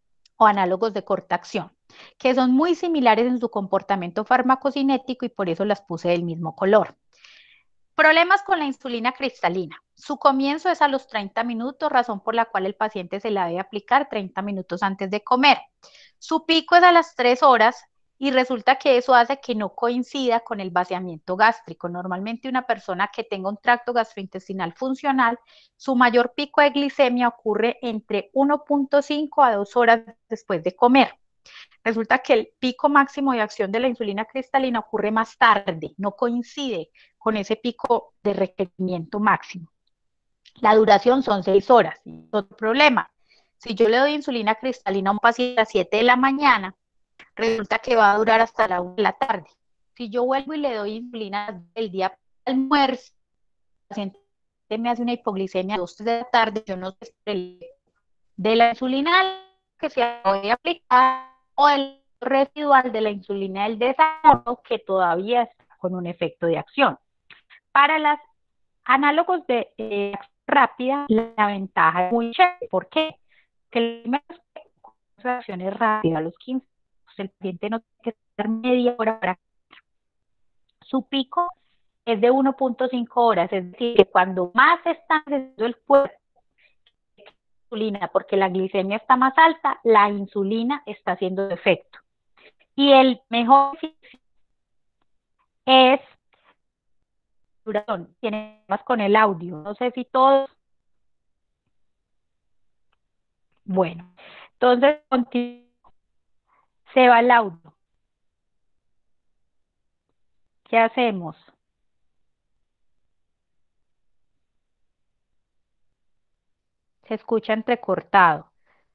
o análogos de corta acción, que son muy similares en su comportamiento farmacocinético y por eso las puse del mismo color. Problemas con la insulina cristalina. Su comienzo es a los treinta minutos, razón por la cual el paciente se la debe aplicar treinta minutos antes de comer. Su pico es a las tres horas y resulta que eso hace que no coincida con el vaciamiento gástrico. Normalmente una persona que tenga un tracto gastrointestinal funcional, su mayor pico de glicemia ocurre entre uno punto cinco a dos horas después de comer. Resulta que el pico máximo de acción de la insulina cristalina ocurre más tarde, no coincide con ese pico de requerimiento máximo. La duración son seis horas. Otro problema, Si yo le doy insulina cristalina a un paciente a las siete de la mañana, resulta que va a durar hasta la una de la tarde. Si yo vuelvo y le doy insulina el día para almuerzo, el paciente me hace una hipoglicemia a las dos de la tarde, yo no sé el de la insulina que se voy a aplicar o el residual de la insulina del desarrollo que todavía está con un efecto de acción. Para los análogos de eh, rápida, la ventaja es muy chévere. ¿Por qué? Porque las acciones rápidas a los quince, pues el paciente no tiene que estar media hora para su pico es de uno punto cinco horas, es decir, que cuando más está haciendo el cuerpo insulina, porque la glicemia está más alta, la insulina está haciendo efecto. Y el mejor es duración, tiene más con el audio, no sé si todos. Bueno, entonces se va el audio. ¿Qué hacemos? Se escucha entrecortado.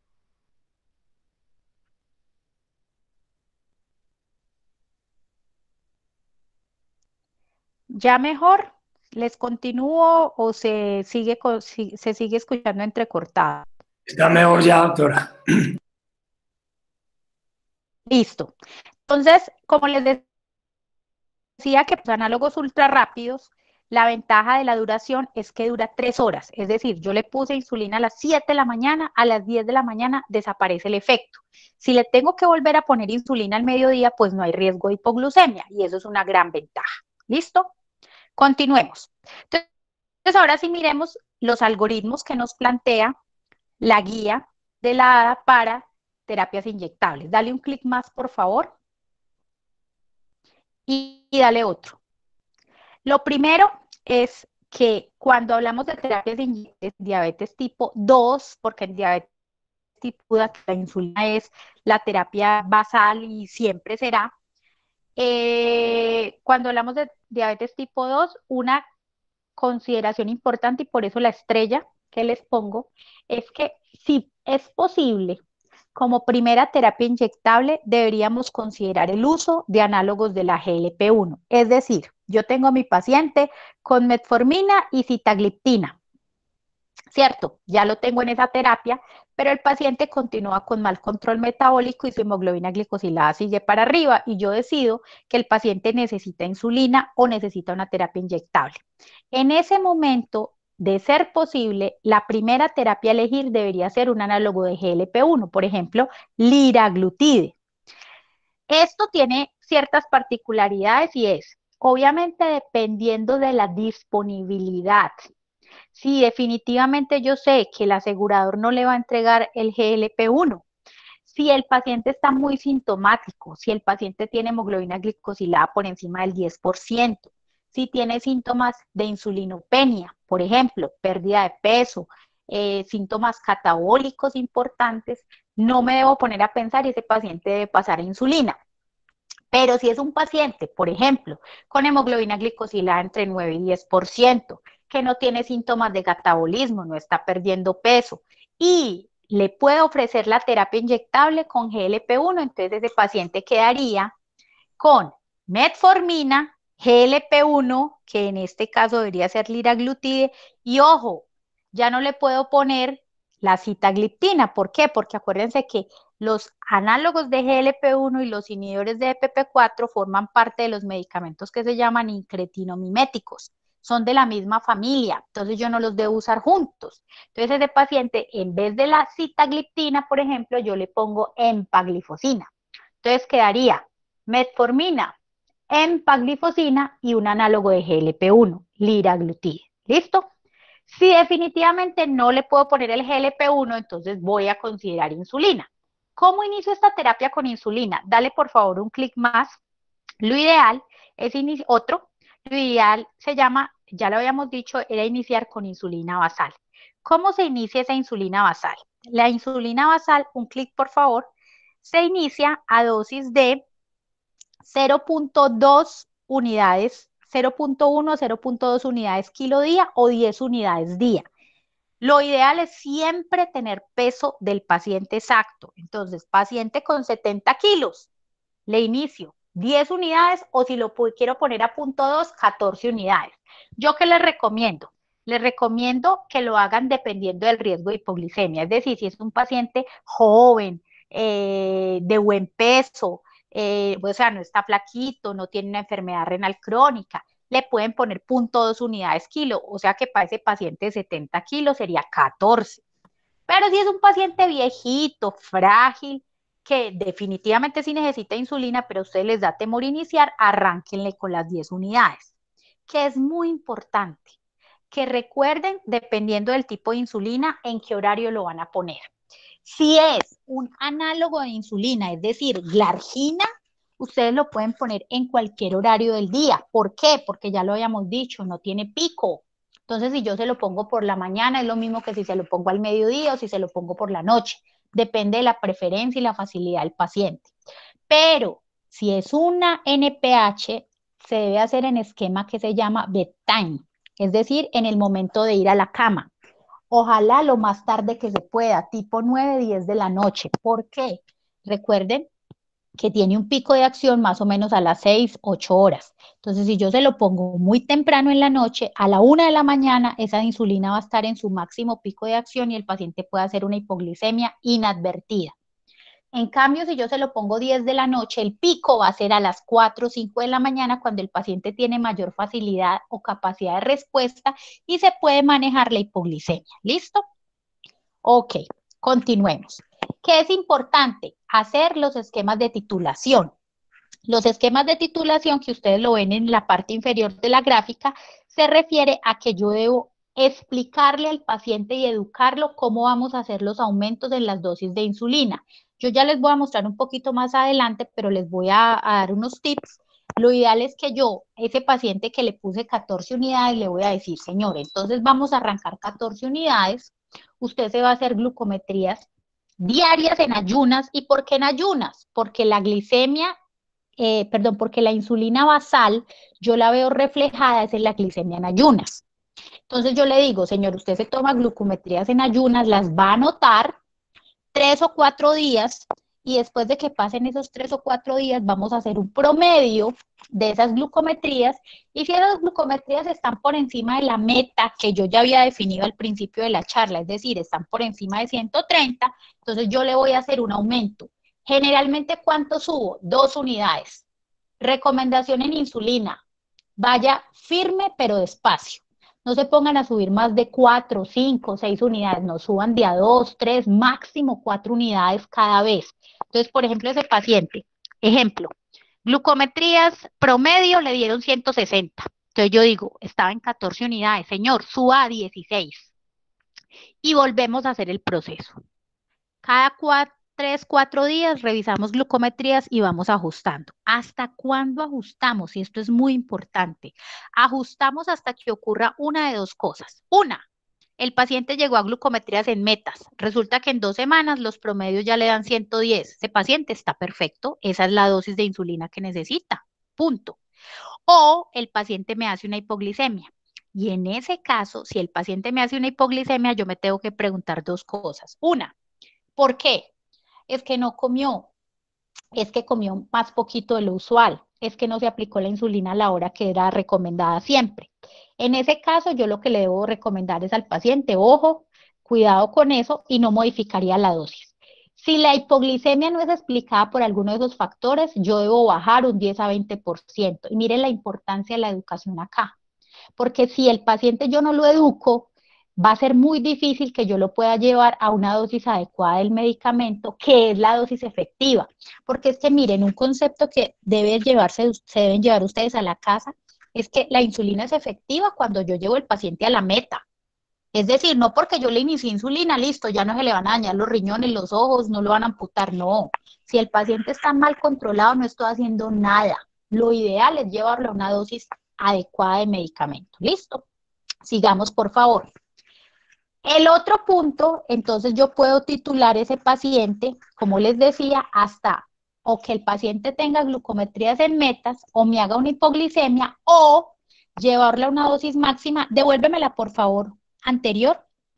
¿Ya mejor? ¿Les continúo o se sigue, se sigue escuchando entrecortado? Está mejor ya, doctora. Listo. Entonces, como les decía que los análogos ultra rápidos, la ventaja de la duración es que dura tres horas. Es decir, yo le puse insulina a las siete de la mañana, a las diez de la mañana desaparece el efecto. Si le tengo que volver a poner insulina al mediodía, pues no hay riesgo de hipoglucemia y eso es una gran ventaja. ¿Listo? Continuemos. Entonces, ahora sí miremos los algoritmos que nos plantea la guía de la A D A para terapias inyectables. Dale un clic más, por favor. Y, y dale otro. Lo primero es que cuando hablamos de terapias de inyectables, diabetes tipo dos, porque en diabetes tipo dos la insulina es la terapia basal y siempre será, eh, cuando hablamos de diabetes tipo dos, una consideración importante y por eso la estrella que les pongo es que si es posible, como primera terapia inyectable, deberíamos considerar el uso de análogos de la G L P uno. Es decir, yo tengo a mi paciente con metformina y sitagliptina, ¿cierto? Ya lo tengo en esa terapia, pero el paciente continúa con mal control metabólico y su hemoglobina glicosilada sigue para arriba y yo decido que el paciente necesita insulina o necesita una terapia inyectable. En ese momento, de ser posible, la primera terapia a elegir debería ser un análogo de G L P uno, por ejemplo, liraglutide. Esto tiene ciertas particularidades y es, obviamente, dependiendo de la disponibilidad. Sí, definitivamente yo sé que el asegurador no le va a entregar el G L P uno. Si el paciente está muy sintomático, si el paciente tiene hemoglobina glicosilada por encima del diez por ciento, si tiene síntomas de insulinopenia, por ejemplo, pérdida de peso, eh, síntomas catabólicos importantes, no me debo poner a pensar y ese paciente debe pasar a insulina. Pero si es un paciente, por ejemplo, con hemoglobina glicosilada entre nueve y diez por ciento, que no tiene síntomas de catabolismo, no está perdiendo peso y le puede ofrecer la terapia inyectable con G L P uno, entonces ese paciente quedaría con metformina, G L P uno, que en este caso debería ser liraglutide, y ojo, ya no le puedo poner la sitagliptina. ¿Por qué? Porque acuérdense que los análogos de G L P uno y los inhibidores de E P P cuatro forman parte de los medicamentos que se llaman incretinomiméticos. Son de la misma familia, entonces yo no los debo usar juntos. Entonces ese paciente, en vez de la sitagliptina, por ejemplo, yo le pongo empaglifosina. Entonces quedaría metformina, empaglifosina y un análogo de G L P uno, liraglutide. ¿Listo? Si definitivamente no le puedo poner el G L P uno, entonces voy a considerar insulina. ¿Cómo inicio esta terapia con insulina? Dale por favor un clic más. Lo ideal es iniciar otro. Lo ideal se llama, ya lo habíamos dicho, era iniciar con insulina basal. ¿Cómo se inicia esa insulina basal? La insulina basal, un clic por favor, se inicia a dosis de cero punto dos unidades, cero punto uno, cero punto dos unidades kilo día o diez unidades día. Lo ideal es siempre tener peso del paciente exacto. Entonces, paciente con setenta kilos, le inicio diez unidades o si lo quiero poner a punto dos, catorce unidades. ¿Yo qué les recomiendo? Les recomiendo que lo hagan dependiendo del riesgo de hipoglicemia. Es decir, si es un paciente joven, eh, de buen peso, eh, o sea, no está flaquito, no tiene una enfermedad renal crónica, le pueden poner punto dos unidades kilo, o sea que para ese paciente de setenta kilos sería catorce. Pero si es un paciente viejito, frágil, que definitivamente sí necesita insulina, pero a ustedes les da temor iniciar, arránquenle con las diez unidades. Que es muy importante que recuerden, dependiendo del tipo de insulina, en qué horario lo van a poner. Si es un análogo de insulina, es decir, glargina, ustedes lo pueden poner en cualquier horario del día. ¿Por qué? Porque ya lo habíamos dicho, no tiene pico. Entonces, si yo se lo pongo por la mañana, es lo mismo que si se lo pongo al mediodía o si se lo pongo por la noche. Depende de la preferencia y la facilidad del paciente. Pero si es una N P H, se debe hacer en esquema que se llama bedtime, es decir, en el momento de ir a la cama. Ojalá lo más tarde que se pueda, tipo nueve, diez de la noche. ¿Por qué? Recuerden que tiene un pico de acción más o menos a las seis, ocho horas. Entonces, si yo se lo pongo muy temprano en la noche, a la una de la mañana, esa insulina va a estar en su máximo pico de acción y el paciente puede hacer una hipoglicemia inadvertida. En cambio, si yo se lo pongo diez de la noche, el pico va a ser a las cuatro o cinco de la mañana cuando el paciente tiene mayor facilidad o capacidad de respuesta y se puede manejar la hipoglicemia. ¿Listo? Ok, continuemos. ¿Qué es importante? Hacer los esquemas de titulación. Los esquemas de titulación que ustedes lo ven en la parte inferior de la gráfica se refiere a que yo debo explicarle al paciente y educarlo cómo vamos a hacer los aumentos en las dosis de insulina. Yo ya les voy a mostrar un poquito más adelante, pero les voy a, a dar unos tips. Lo ideal es que yo, ese paciente que le puse catorce unidades, le voy a decir, señor, entonces vamos a arrancar catorce unidades, usted se va a hacer glucometrías diarias en ayunas. ¿Y por qué en ayunas? Porque la glicemia eh, perdón, porque la insulina basal yo la veo reflejada es en la glicemia en ayunas. Entonces yo le digo, señor, usted se toma glucometrías en ayunas, las va a anotar tres o cuatro días y después de que pasen esos tres o cuatro días vamos a hacer un promedio de esas glucometrías y si esas glucometrías están por encima de la meta que yo ya había definido al principio de la charla, es decir, están por encima de ciento treinta, entonces yo le voy a hacer un aumento. Generalmente, ¿cuánto subo? Dos unidades. Recomendación en insulina. Vaya firme pero despacio. No se pongan a subir más de cuatro, cinco, seis unidades. No suban de a dos, tres, máximo cuatro unidades cada vez. Entonces, por ejemplo, ese paciente, ejemplo, glucometrías promedio le dieron ciento sesenta. Entonces yo digo, estaba en catorce unidades. Señor, suba a dieciséis. Y volvemos a hacer el proceso. Cada cuatro, tres, cuatro días revisamos glucometrías y vamos ajustando. ¿Hasta cuándo ajustamos? Y esto es muy importante. Ajustamos hasta que ocurra una de dos cosas. Una, el paciente llegó a glucometrías en metas. Resulta que en dos semanas los promedios ya le dan ciento diez. Ese paciente está perfecto. Esa es la dosis de insulina que necesita. Punto. O el paciente me hace una hipoglicemia. Y en ese caso, si el paciente me hace una hipoglicemia, yo me tengo que preguntar dos cosas. Una, ¿por qué? Es que no comió, es que comió más poquito de lo usual, es que no se aplicó la insulina a la hora que era recomendada siempre. En ese caso, yo lo que le debo recomendar es al paciente, ojo, cuidado con eso y no modificaría la dosis. Si la hipoglicemia no es explicada por alguno de esos factores, yo debo bajar un diez a veinte por ciento. Y miren la importancia de la educación acá, porque si el paciente yo no lo educo, va a ser muy difícil que yo lo pueda llevar a una dosis adecuada del medicamento, que es la dosis efectiva. Porque es que miren, un concepto que debe llevarse, se deben llevar ustedes a la casa, es que la insulina es efectiva cuando yo llevo al paciente a la meta. Es decir, no porque yo le inicie insulina, listo, ya no se le van a dañar los riñones, los ojos, no lo van a amputar, no. Si el paciente está mal controlado, no estoy haciendo nada. Lo ideal es llevarlo a una dosis adecuada de medicamento. ¿Listo? Sigamos, por favor. El otro punto, entonces yo puedo titular ese paciente, como les decía, hasta o que el paciente tenga glucometrías en metas o me haga una hipoglicemia o llevarle a una dosis máxima. Devuélvemela, por favor, anterior.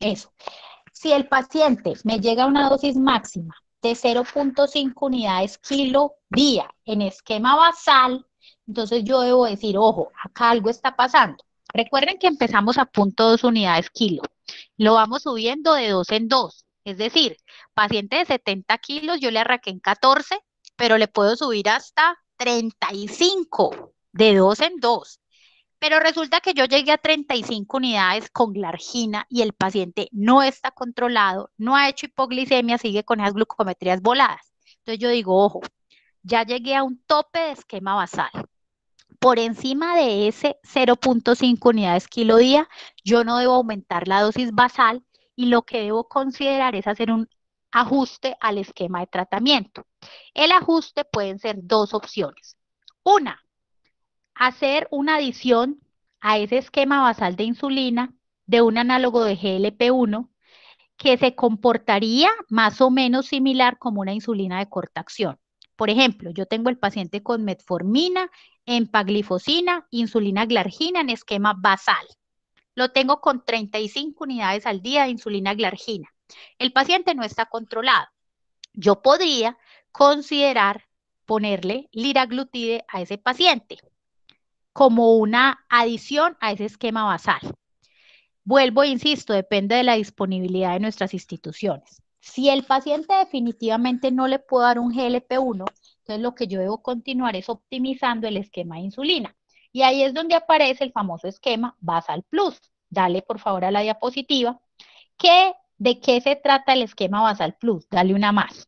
Eso. Si el paciente me llega a una dosis máxima de cero punto cinco unidades kilo día en esquema basal, entonces yo debo decir, ojo, acá algo está pasando. Recuerden que empezamos a punto dos unidades kilo. Lo vamos subiendo de dos en dos. Es decir, paciente de setenta kilos, yo le arranqué en catorce, pero le puedo subir hasta treinta y cinco de dos en dos. Pero resulta que yo llegué a treinta y cinco unidades con glargina y el paciente no está controlado, no ha hecho hipoglicemia, sigue con esas glucometrías voladas. Entonces yo digo, ojo, ya llegué a un tope de esquema basal. Por encima de ese cero punto cinco unidades kilo día, yo no debo aumentar la dosis basal y lo que debo considerar es hacer un ajuste al esquema de tratamiento. El ajuste pueden ser dos opciones. Una, hacer una adición a ese esquema basal de insulina de un análogo de G L P uno que se comportaría más o menos similar como una insulina de corta acción. Por ejemplo, yo tengo el paciente con metformina, empaglifosina, insulina glargina en esquema basal. Lo tengo con treinta y cinco unidades al día de insulina glargina. El paciente no está controlado. Yo podría considerar ponerle liraglutide a ese paciente como una adición a ese esquema basal. Vuelvo e insisto, depende de la disponibilidad de nuestras instituciones. Si el paciente definitivamente no le puedo dar un G L P uno, entonces lo que yo debo continuar es optimizando el esquema de insulina. Y ahí es donde aparece el famoso esquema Basal Plus. Dale por favor a la diapositiva. ¿Qué, ¿De qué se trata el esquema Basal Plus? Dale una más.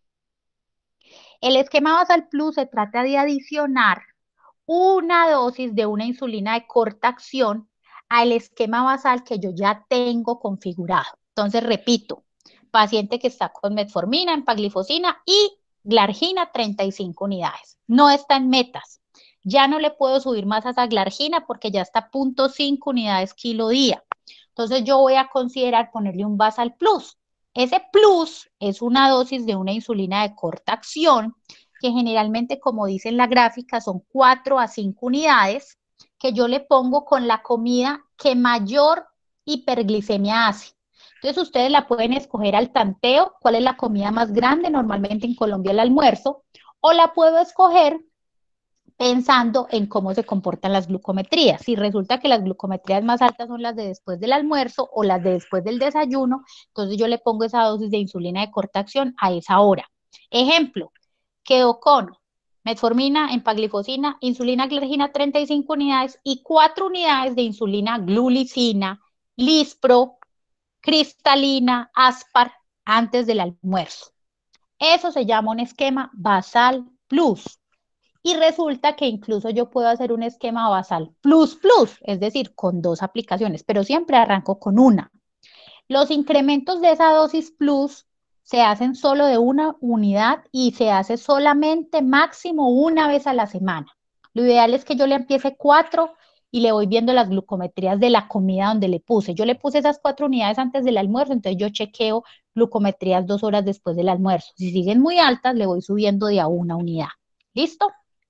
El esquema Basal Plus se trata de adicionar una dosis de una insulina de corta acción al esquema basal que yo ya tengo configurado. Entonces, repito, paciente que está con metformina, empaglifosina y glargina, treinta y cinco unidades. No está en metas. Ya no le puedo subir más a esa glargina porque ya está a punto cinco unidades kilo día. Entonces, yo voy a considerar ponerle un basal plus. Ese plus es una dosis de una insulina de corta acción que generalmente, como dice en la gráfica, son cuatro a cinco unidades que yo le pongo con la comida que mayor hiperglicemia hace. Entonces ustedes la pueden escoger al tanteo, cuál es la comida más grande, normalmente en Colombia el almuerzo, o la puedo escoger pensando en cómo se comportan las glucometrías. Si resulta que las glucometrías más altas son las de después del almuerzo o las de después del desayuno, entonces yo le pongo esa dosis de insulina de corta acción a esa hora. Ejemplo, quedó con metformina, empaglifosina, insulina glargina treinta y cinco unidades y cuatro unidades de insulina glulicina, lispro, cristalina, aspar antes del almuerzo. Eso se llama un esquema basal plus. Y resulta que incluso yo puedo hacer un esquema basal plus plus, es decir, con dos aplicaciones, pero siempre arranco con una. Los incrementos de esa dosis plus se hacen solo de una unidad y se hace solamente máximo una vez a la semana. Lo ideal es que yo le empiece cuatro y le voy viendo las glucometrías de la comida donde le puse. Yo le puse esas cuatro unidades antes del almuerzo, entonces yo chequeo glucometrías dos horas después del almuerzo. Si siguen muy altas, le voy subiendo de a una unidad. ¿Listo?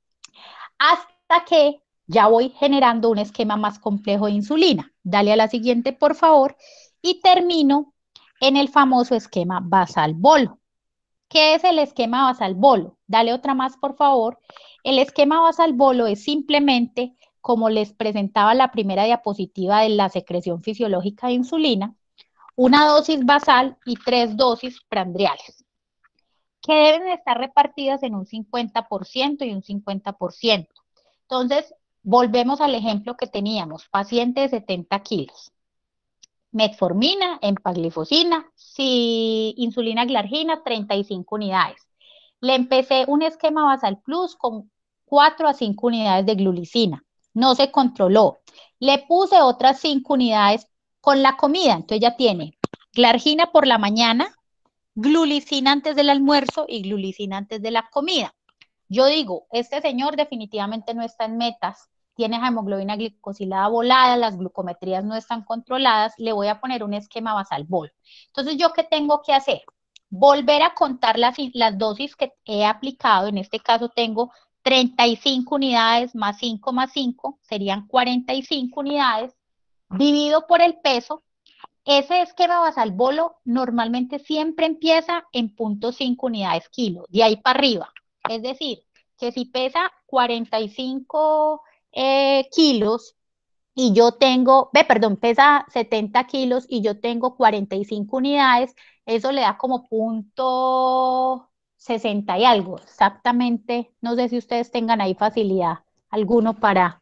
Hasta que ya voy generando un esquema más complejo de insulina. Dale a la siguiente, por favor, y termino en el famoso esquema basal-bolo. ¿Qué es el esquema basal-bolo? Dale otra más, por favor. El esquema basal-bolo es simplemente, como les presentaba la primera diapositiva de la secreción fisiológica de insulina, una dosis basal y tres dosis prandiales, que deben estar repartidas en un cincuenta por ciento y un cincuenta por ciento. Entonces, volvemos al ejemplo que teníamos, paciente de setenta kilos, metformina, empaglifosina, si, insulina glargina, treinta y cinco unidades. Le empecé un esquema basal plus con cuatro a cinco unidades de glulicina, no se controló. Le puse otras cinco unidades con la comida, entonces ya tiene glargina por la mañana, glulicina antes del almuerzo y glulicina antes de la comida. Yo digo, este señor definitivamente no está en metas, tiene hemoglobina glicosilada volada, las glucometrías no están controladas, le voy a poner un esquema basal bol. Entonces, ¿yo qué tengo que hacer? Volver a contar las, las dosis que he aplicado, en este caso tengo treinta y cinco unidades más cinco más cinco, serían cuarenta y cinco unidades, divido por el peso ese esquema basal bolo normalmente siempre empieza en cero punto cinco unidades kilo, de ahí para arriba. Es decir, que si pesa cuarenta y cinco eh, kilos y yo tengo, ve, perdón, pesa setenta kilos y yo tengo cuarenta y cinco unidades, eso le da como punto sesenta y algo, exactamente. No sé si ustedes tengan ahí facilidad alguno para,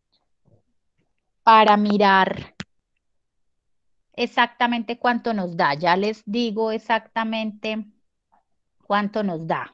para mirar exactamente cuánto nos da. Ya les digo exactamente cuánto nos da.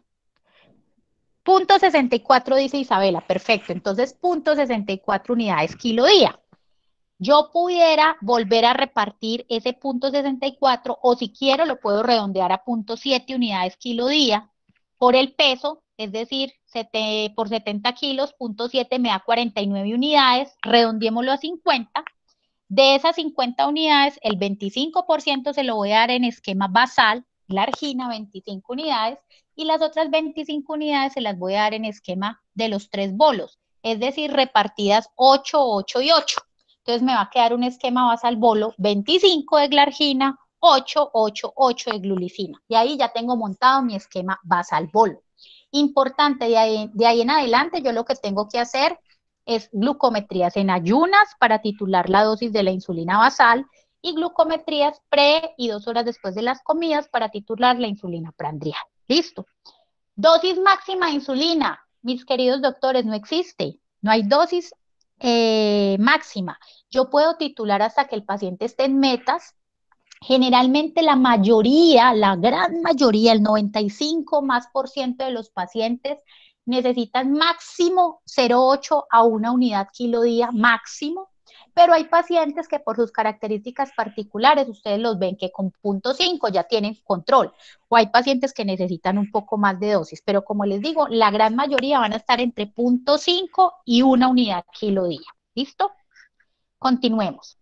Punto sesenta y cuatro dice Isabela, perfecto. Entonces, punto sesenta y cuatro unidades kilo día. Yo pudiera volver a repartir ese punto sesenta y cuatro o si quiero lo puedo redondear a punto siete unidades kilo día por el peso, es decir, sete, por setenta kilos, punto siete me da cuarenta y nueve unidades, redondeémoslo a cincuenta. De esas cincuenta unidades, el veinticinco por ciento se lo voy a dar en esquema basal, la argina, veinticinco unidades, y las otras veinticinco unidades se las voy a dar en esquema de los tres bolos, es decir, repartidas ocho, ocho y ocho. Entonces me va a quedar un esquema basal bolo, veinticinco de glargina, ocho, ocho, ocho de glulicina. Y ahí ya tengo montado mi esquema basal bolo. Importante, de ahí, de ahí en adelante yo lo que tengo que hacer es glucometrías en ayunas para titular la dosis de la insulina basal y glucometrías pre y dos horas después de las comidas para titular la insulina prandial. Listo. Dosis máxima de insulina, mis queridos doctores, no existe. No hay dosis eh, máxima. Yo puedo titular hasta que el paciente esté en metas. Generalmente la mayoría, la gran mayoría, el noventa y cinco más por ciento de los pacientes necesitan máximo cero punto ocho a una unidad kilo día, máximo, pero hay pacientes que por sus características particulares, ustedes los ven que con punto cinco ya tienen control, o hay pacientes que necesitan un poco más de dosis, pero como les digo, la gran mayoría van a estar entre punto cinco y una unidad kilo día. ¿Listo? Continuemos.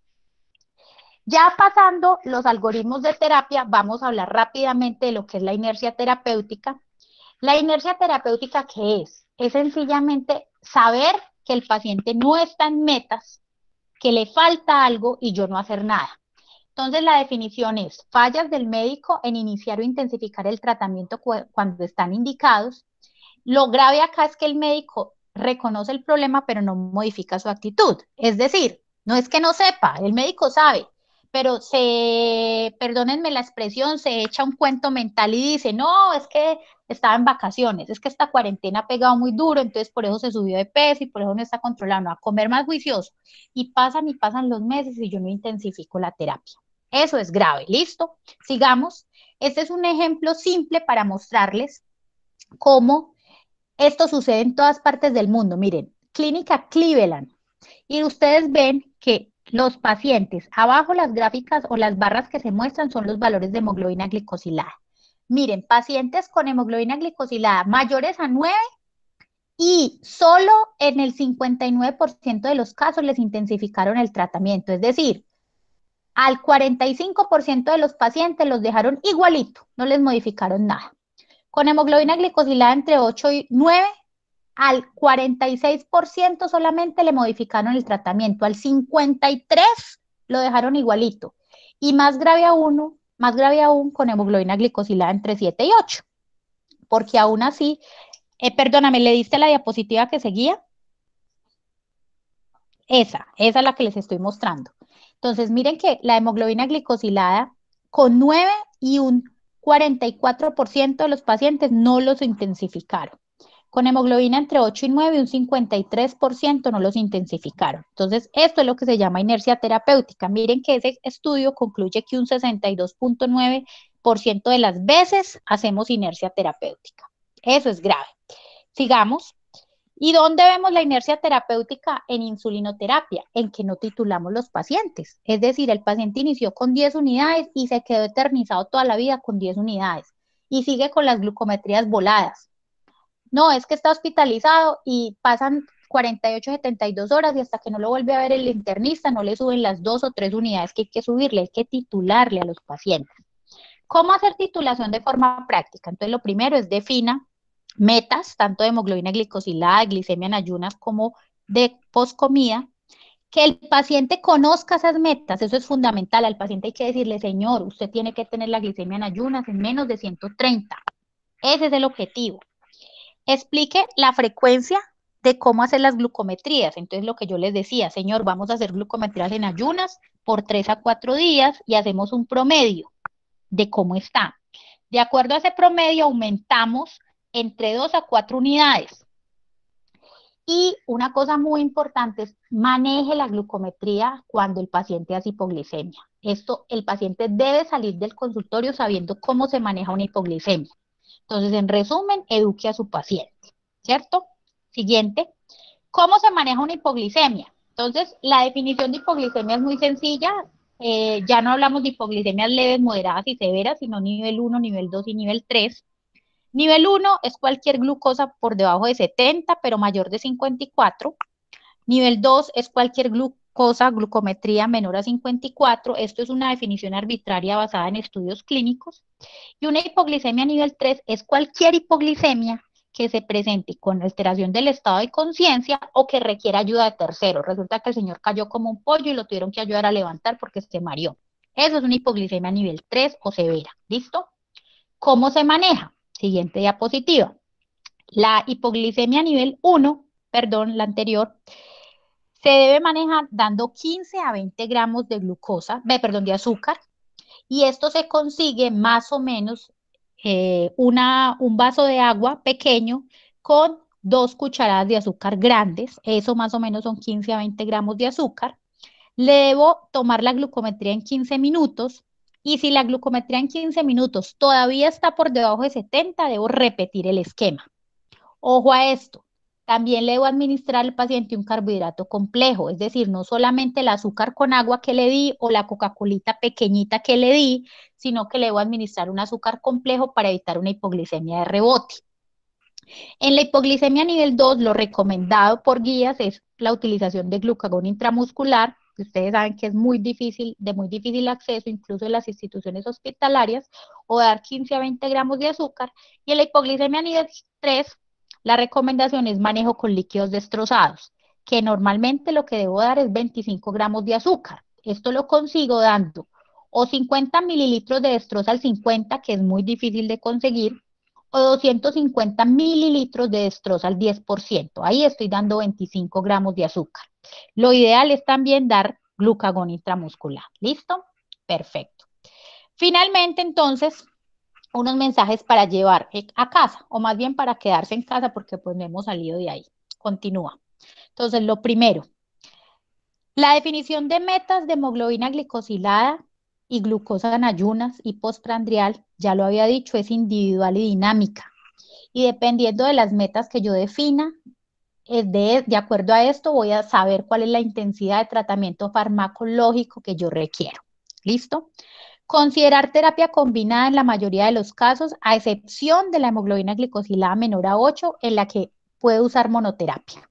Ya pasando los algoritmos de terapia, vamos a hablar rápidamente de lo que es la inercia terapéutica. La inercia terapéutica, ¿qué es? Es sencillamente saber que el paciente no está en metas, que le falta algo y yo no hacer nada. Entonces la definición es fallas del médico en iniciar o intensificar el tratamiento cuando están indicados. Lo grave acá es que el médico reconoce el problema pero no modifica su actitud. Es decir, no es que no sepa, el médico sabe, pero se, perdónenme la expresión, se echa un cuento mental y dice, no, es que estaba en vacaciones, es que esta cuarentena ha pegado muy duro, entonces por eso se subió de peso y por eso no está controlando, a comer más juicioso. Y pasan y pasan los meses y yo no intensifico la terapia. Eso es grave, ¿listo? Sigamos. Este es un ejemplo simple para mostrarles cómo esto sucede en todas partes del mundo. Miren, Clínica Cleveland. Y ustedes ven que los pacientes, abajo las gráficas o las barras que se muestran son los valores de hemoglobina glicosilada. Miren, pacientes con hemoglobina glicosilada mayores a nueve y solo en el cincuenta y nueve por ciento de los casos les intensificaron el tratamiento. Es decir, al cuarenta y cinco por ciento de los pacientes los dejaron igualito, no les modificaron nada. Con hemoglobina glicosilada entre ocho y nueve, al cuarenta y seis por ciento solamente le modificaron el tratamiento, al cincuenta y tres por ciento lo dejaron igualito. Y más grave aún, más grave aún con hemoglobina glicosilada entre siete y ocho, porque aún así, eh, perdóname, ¿le diste la diapositiva que seguía? Esa, esa es la que les estoy mostrando. Entonces, miren que la hemoglobina glicosilada con nueve y un cuarenta y cuatro por ciento de los pacientes no los intensificaron. Con hemoglobina entre ocho y nueve, un cincuenta y tres por ciento no los intensificaron. Entonces, esto es lo que se llama inercia terapéutica. Miren que ese estudio concluye que un sesenta y dos punto nueve por ciento de las veces hacemos inercia terapéutica. Eso es grave. Sigamos. ¿Y dónde vemos la inercia terapéutica? En insulinoterapia, en que no titulamos los pacientes. Es decir, el paciente inició con diez unidades y se quedó eternizado toda la vida con diez unidades. Y sigue con las glucometrías voladas. No, es que está hospitalizado y pasan cuarenta y ocho, setenta y dos horas y hasta que no lo vuelve a ver el internista no le suben las dos o tres unidades que hay que subirle, hay que titularle a los pacientes. ¿Cómo hacer titulación de forma práctica? Entonces, lo primero es defina metas, tanto de hemoglobina glicosilada, de glicemia en ayunas como de poscomida. Que el paciente conozca esas metas, eso es fundamental. Al paciente hay que decirle, señor, usted tiene que tener la glicemia en ayunas en menos de ciento treinta. Ese es el objetivo. Explique la frecuencia de cómo hacer las glucometrías. Entonces, lo que yo les decía, señor, vamos a hacer glucometrías en ayunas por tres a cuatro días y hacemos un promedio de cómo está. De acuerdo a ese promedio, aumentamos entre dos a cuatro unidades. Y una cosa muy importante es maneje la glucometría cuando el paciente hace hipoglicemia. Esto, el paciente debe salir del consultorio sabiendo cómo se maneja una hipoglicemia. Entonces, en resumen, eduque a su paciente, ¿cierto? Siguiente, ¿cómo se maneja una hipoglicemia? Entonces, la definición de hipoglicemia es muy sencilla. Eh, ya no hablamos de hipoglicemias leves, moderadas y severas, sino nivel uno, nivel dos y nivel tres. Nivel uno es cualquier glucosa por debajo de setenta, pero mayor de cincuenta y cuatro. Nivel dos es cualquier glucosa, glucometría menor a cincuenta y cuatro. Esto es una definición arbitraria basada en estudios clínicos. Y una hipoglicemia nivel tres es cualquier hipoglicemia que se presente con alteración del estado de conciencia o que requiera ayuda de terceros. Resulta que el señor cayó como un pollo y lo tuvieron que ayudar a levantar porque se mareó. Eso es una hipoglicemia nivel tres o severa. ¿Listo? ¿Cómo se maneja? Siguiente diapositiva. La hipoglicemia nivel uno, perdón, la anterior, se debe manejar dando quince a veinte gramos de glucosa, perdón, de azúcar, y esto se consigue más o menos eh, una, un vaso de agua pequeño con dos cucharadas de azúcar grandes, eso más o menos son quince a veinte gramos de azúcar. Le debo tomar la glucometría en quince minutos, y si la glucometría en quince minutos todavía está por debajo de setenta, debo repetir el esquema. Ojo a esto, también le debo administrar al paciente un carbohidrato complejo, es decir, no solamente el azúcar con agua que le di o la Coca-Colita pequeñita que le di, sino que le debo administrar un azúcar complejo para evitar una hipoglicemia de rebote. En la hipoglicemia nivel dos, lo recomendado por guías es la utilización de glucagón intramuscular, que ustedes saben que es muy difícil, de muy difícil acceso, incluso en las instituciones hospitalarias, o dar quince a veinte gramos de azúcar. Y en la hipoglicemia nivel tres, la recomendación es manejo con líquidos destrozados, que normalmente lo que debo dar es veinticinco gramos de azúcar. Esto lo consigo dando o cincuenta mililitros de Destrozal cincuenta, que es muy difícil de conseguir, o doscientos cincuenta mililitros de Destrozal diez por ciento. Ahí estoy dando veinticinco gramos de azúcar. Lo ideal es también dar glucagón intramuscular. ¿Listo? Perfecto. Finalmente, entonces, unos mensajes para llevar a casa, o más bien para quedarse en casa porque pues no hemos salido de ahí. Continúa. Entonces, lo primero, la definición de metas de hemoglobina glicosilada y glucosa en ayunas y postprandial, ya lo había dicho, es individual y dinámica. Y dependiendo de las metas que yo defina, de, de acuerdo a esto voy a saber cuál es la intensidad de tratamiento farmacológico que yo requiero. ¿Listo? Considerar terapia combinada en la mayoría de los casos, a excepción de la hemoglobina glicosilada menor a ocho, en la que puede usar monoterapia.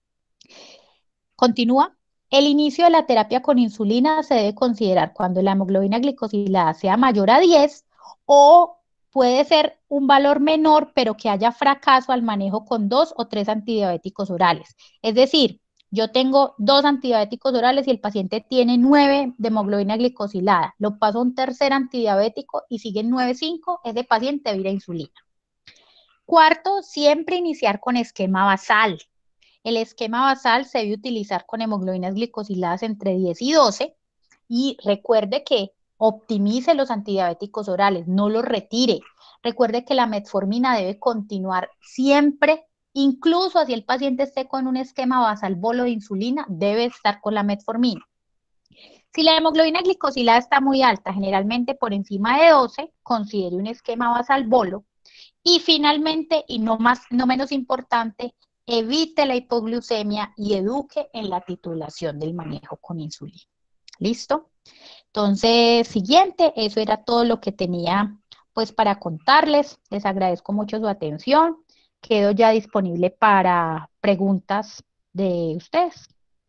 Continúa. El inicio de la terapia con insulina se debe considerar cuando la hemoglobina glicosilada sea mayor a diez, o puede ser un valor menor, pero que haya fracaso al manejo con dos o tres antidiabéticos orales. Es decir, yo tengo dos antidiabéticos orales y el paciente tiene nueve de hemoglobina glicosilada. Lo paso a un tercer antidiabético y sigue en nueve punto cinco, ese paciente debe ir a insulina. Cuarto, siempre iniciar con esquema basal. El esquema basal se debe utilizar con hemoglobinas glicosiladas entre diez y doce, y recuerde que optimice los antidiabéticos orales, no los retire. Recuerde que la metformina debe continuar siempre, incluso si el paciente esté con un esquema basal bolo de insulina, debe estar con la metformina. Si la hemoglobina glicosilada está muy alta, generalmente por encima de doce, considere un esquema basal bolo. Y finalmente, y no, más, no menos importante, evite la hipoglucemia y eduque en la titulación del manejo con insulina. ¿Listo? Entonces, siguiente, eso era todo lo que tenía pues para contarles. Les agradezco mucho su atención. Quedo ya disponible para preguntas de ustedes.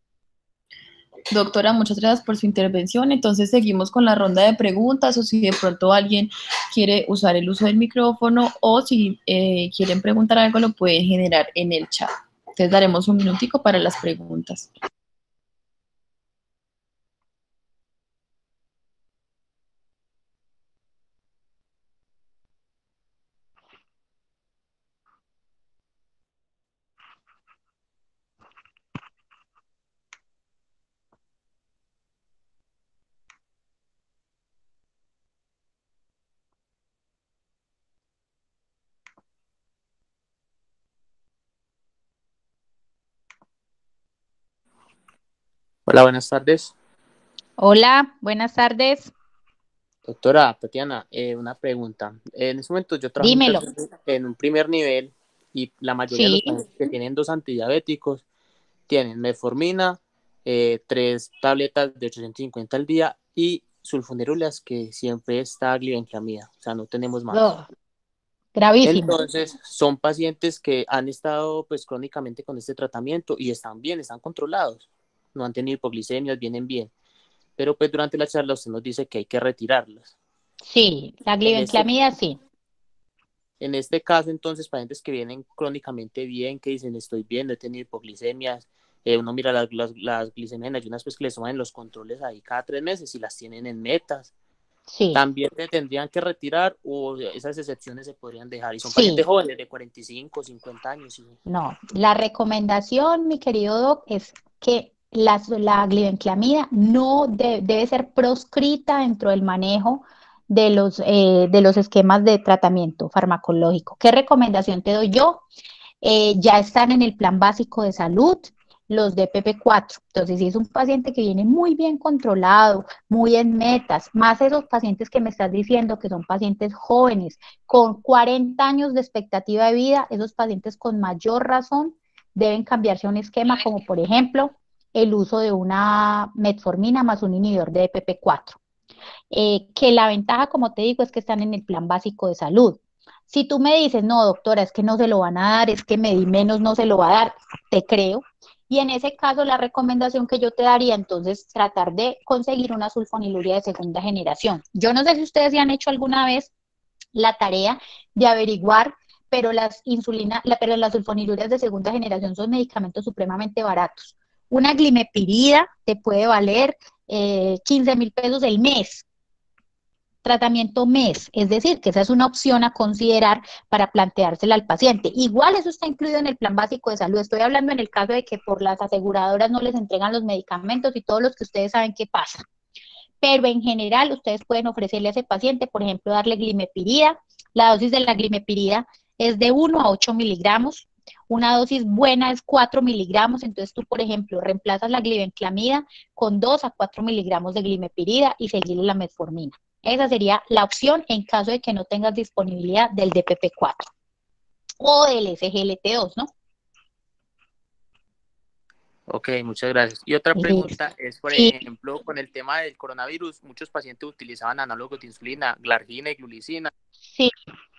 Doctora, muchas gracias por su intervención. Entonces seguimos con la ronda de preguntas, o si de pronto alguien quiere usar el uso del micrófono, o si eh, quieren preguntar algo, lo pueden generar en el chat. Entonces daremos un minutico para las preguntas. Hola, buenas tardes. Hola, buenas tardes. Doctora Tatiana, eh, una pregunta. En este momento yo trabajo en un, Dímelo. tercer- en un primer nivel y la mayoría de los Sí, pacientes que tienen dos antidiabéticos tienen metformina, eh, tres tabletas de ochocientos cincuenta al día y sulfonilureas, que siempre está glibenclamida, o sea, no tenemos más. ugh, gravísimo. Entonces, son pacientes que han estado pues crónicamente con este tratamiento y están bien, están controlados, no han tenido hipoglicemias, vienen bien. Pero pues durante la charla usted nos dice que hay que retirarlas. Sí, la En este, glibenclamida sí. en este caso, entonces, pacientes que vienen crónicamente bien, que dicen estoy bien, no he tenido hipoglicemias, eh, uno mira las, las, las glicemias en ayunas, pues que les toman los controles ahí cada tres meses y las tienen en metas. Sí, También se tendrían que retirar o esas excepciones se podrían dejar. Y son pacientes sí. jóvenes de cuarenta y cinco, cincuenta años. Y... No, la recomendación, mi querido Doc, es que la, la glibenclamida no de- debe ser proscrita dentro del manejo de los, eh, de los esquemas de tratamiento farmacológico. ¿Qué recomendación te doy yo? Eh, ya están en el plan básico de salud los D P P cuatro. Entonces, si es un paciente que viene muy bien controlado, muy en metas, más esos pacientes que me estás diciendo que son pacientes jóvenes, con cuarenta años de expectativa de vida, esos pacientes con mayor razón deben cambiarse a un esquema como, por ejemplo, el uso de una metformina más un inhibidor de D P P cuatro. Eh, que la ventaja, como te digo, es que están en el plan básico de salud. Si tú me dices, no, doctora, es que no se lo van a dar, es que me di menos, no se lo va a dar, te creo. Y en ese caso, la recomendación que yo te daría, entonces, tratar de conseguir una sulfoniluria de segunda generación. Yo no sé si ustedes ya han hecho alguna vez la tarea de averiguar, pero las insulina, la, pero las sulfonilurias de segunda generación son medicamentos supremamente baratos. Una glimepirida te puede valer eh, quince mil pesos el mes, tratamiento mes, es decir, que esa es una opción a considerar para planteársela al paciente. Igual eso está incluido en el plan básico de salud. Estoy hablando en el caso de que por las aseguradoras no les entregan los medicamentos y todos los que ustedes saben qué pasa. Pero en general ustedes pueden ofrecerle a ese paciente, por ejemplo, darle glimepirida. La dosis de la glimepirida es de uno a ocho miligramos. Una dosis buena es cuatro miligramos, entonces tú, por ejemplo, reemplazas la glibenclamida con dos a cuatro miligramos de glimepirida y seguirle la metformina. Esa sería la opción en caso de que no tengas disponibilidad del D P P cuatro o del S G L T dos, ¿no? Ok, muchas gracias. Y otra Listo. pregunta es, por Sí, ejemplo, con el tema del coronavirus, muchos pacientes utilizaban análogos de insulina, glargina y glulicina, sí.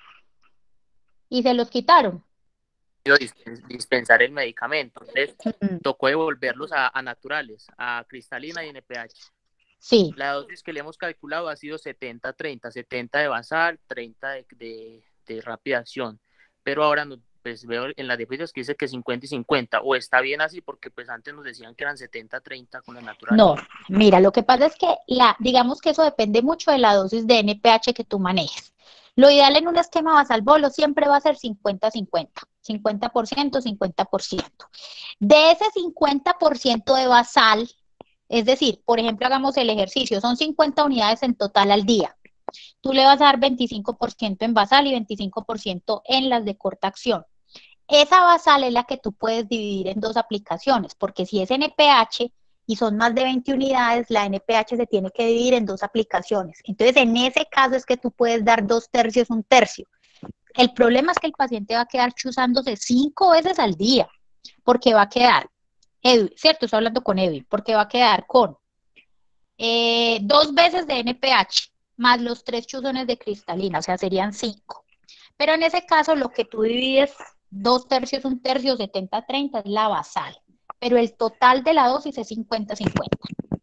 Y se los quitaron. dispensar el medicamento. Entonces, Mm, tocó devolverlos a, a naturales, a cristalina y N P H. sí. La dosis que le hemos calculado ha sido setenta treinta, setenta de basal, treinta de, de, de rápida acción. Pero ahora no, pues veo en las diapositivas que dice que cincuenta y cincuenta, o está bien así, porque pues antes nos decían que eran setenta treinta con las naturales. No, mira, lo que pasa es que la, digamos que eso depende mucho de la dosis de N P H que tú manejes. Lo ideal en un esquema basal bolo siempre va a ser cincuenta cincuenta, cincuenta por ciento, cincuenta por ciento. De ese cincuenta por ciento de basal, es decir, por ejemplo, hagamos el ejercicio, son cincuenta unidades en total al día. Tú le vas a dar veinticinco por ciento en basal y veinticinco por ciento en las de corta acción. Esa basal es la que tú puedes dividir en dos aplicaciones, porque si es N P H y son más de veinte unidades, la N P H se tiene que dividir en dos aplicaciones. Entonces, en ese caso es que tú puedes dar dos tercios, un tercio. El problema es que el paciente va a quedar chuzándose cinco veces al día, porque va a quedar, Edwin, ¿cierto? Estoy hablando con Edwin, porque va a quedar con eh, dos veces de N P H más los tres chuzones de cristalina, o sea, serían cinco. Pero en ese caso, lo que tú divides, dos tercios, un tercio, setenta treinta, es la basal. Pero el total de la dosis es cincuenta cincuenta.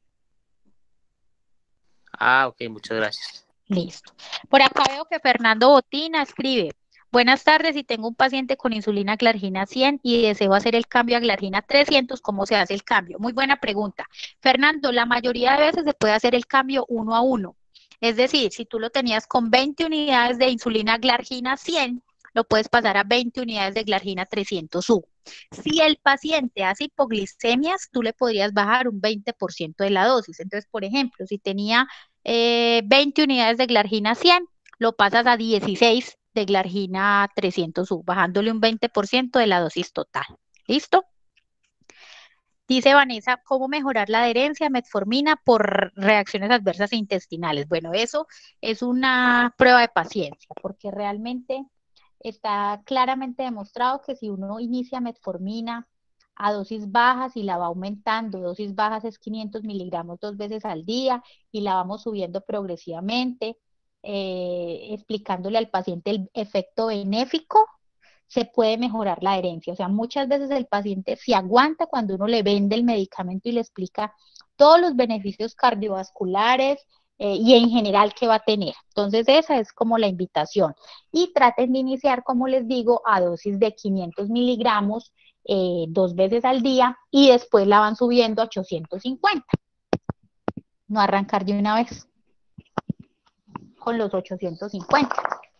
Ah, ok, muchas gracias. Listo. Por acá veo que Fernando Botina escribe. Buenas tardes, si tengo un paciente con insulina glargina cien y deseo hacer el cambio a glargina trescientos, ¿cómo se hace el cambio? Muy buena pregunta. Fernando, la mayoría de veces se puede hacer el cambio uno a uno. Es decir, si tú lo tenías con veinte unidades de insulina glargina cien, lo puedes pasar a veinte unidades de glargina trescientos U. Si el paciente hace hipoglicemias, tú le podrías bajar un veinte por ciento de la dosis. Entonces, por ejemplo, si tenía eh, veinte unidades de glargina cien, lo pasas a dieciséis de glargina trescientos U, bajándole un veinte por ciento de la dosis total. ¿Listo? Dice Vanessa, ¿cómo mejorar la adherencia a metformina por reacciones adversas intestinales? Bueno, eso es una prueba de paciencia, porque realmente está claramente demostrado que si uno inicia metformina a dosis bajas y la va aumentando, dosis bajas es quinientos miligramos dos veces al día y la vamos subiendo progresivamente, eh, explicándole al paciente el efecto benéfico, se puede mejorar la adherencia. O sea, muchas veces el paciente se aguanta cuando uno le vende el medicamento y le explica todos los beneficios cardiovasculares eh, y en general que va a tener. Entonces, esa es como la invitación. Y traten de iniciar, como les digo, a dosis de quinientos miligramos eh, dos veces al día y después la van subiendo a ochocientos cincuenta. No arrancar de una vez con los ochocientos cincuenta.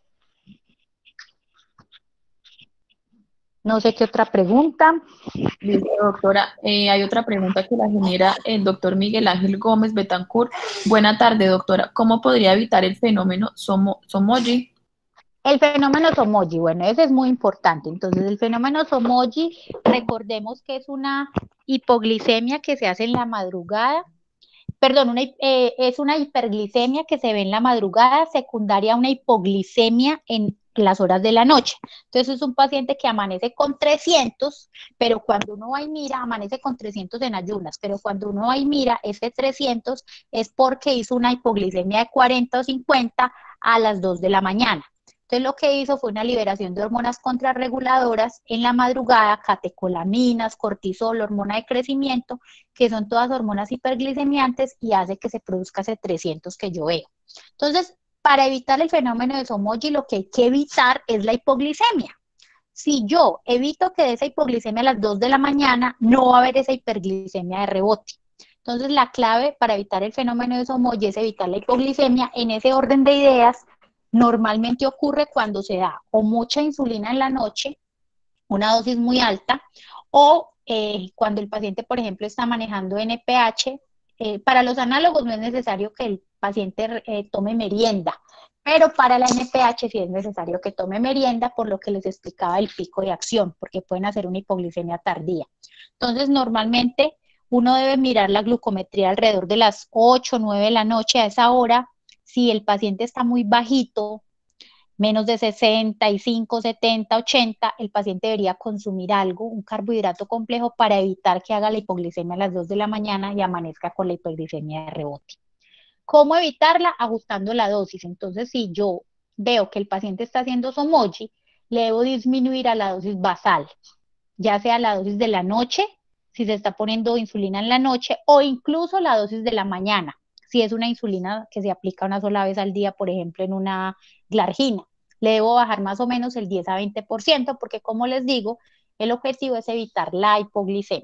No sé qué otra pregunta. Listo, doctora. Eh, hay otra pregunta que la genera el doctor Miguel Ángel Gómez Betancourt. Buena tarde, doctora. ¿Cómo podría evitar el fenómeno somo somoji? El fenómeno somoji, bueno, ese es muy importante. Entonces, el fenómeno somoji, recordemos que es una hipoglicemia que se hace en la madrugada. Perdón, una, eh, es una hiperglicemia que se ve en la madrugada, secundaria a una hipoglicemia en las horas de la noche. Entonces es un paciente que amanece con trescientos, pero cuando uno va y mira, amanece con trescientos en ayunas, pero cuando uno va y mira, ese trescientos es porque hizo una hipoglicemia de cuarenta o cincuenta a las dos de la mañana. Entonces lo que hizo fue una liberación de hormonas contrarreguladoras en la madrugada, catecolaminas, cortisol, hormona de crecimiento, que son todas hormonas hiperglicemiantes y hace que se produzca ese trescientos que yo veo. Entonces, para evitar el fenómeno de somoji, lo que hay que evitar es la hipoglicemia. Si yo evito que de esa hipoglicemia a las dos de la mañana, no va a haber esa hiperglicemia de rebote. Entonces, la clave para evitar el fenómeno de somoji es evitar la hipoglicemia. En ese orden de ideas, normalmente ocurre cuando se da o mucha insulina en la noche, una dosis muy alta, o eh, cuando el paciente, por ejemplo, está manejando N P H. Eh, para los análogos no es necesario que el paciente eh, tome merienda, pero para la N P H sí es necesario que tome merienda, por lo que les explicaba el pico de acción, porque pueden hacer una hipoglicemia tardía. Entonces, normalmente uno debe mirar la glucometría alrededor de las ocho o nueve de la noche. A esa hora, si el paciente está muy bajito, menos de sesenta y cinco, setenta, ochenta, el paciente debería consumir algo, un carbohidrato complejo, para evitar que haga la hipoglicemia a las dos de la mañana y amanezca con la hipoglicemia de rebote. ¿Cómo evitarla? Ajustando la dosis. Entonces, si yo veo que el paciente está haciendo somoji, le debo disminuir a la dosis basal, ya sea la dosis de la noche, si se está poniendo insulina en la noche, o incluso la dosis de la mañana, si es una insulina que se aplica una sola vez al día, por ejemplo, en una glargina. Le debo bajar más o menos el diez a veinte por ciento, porque como les digo, el objetivo es evitar la hipoglicemia.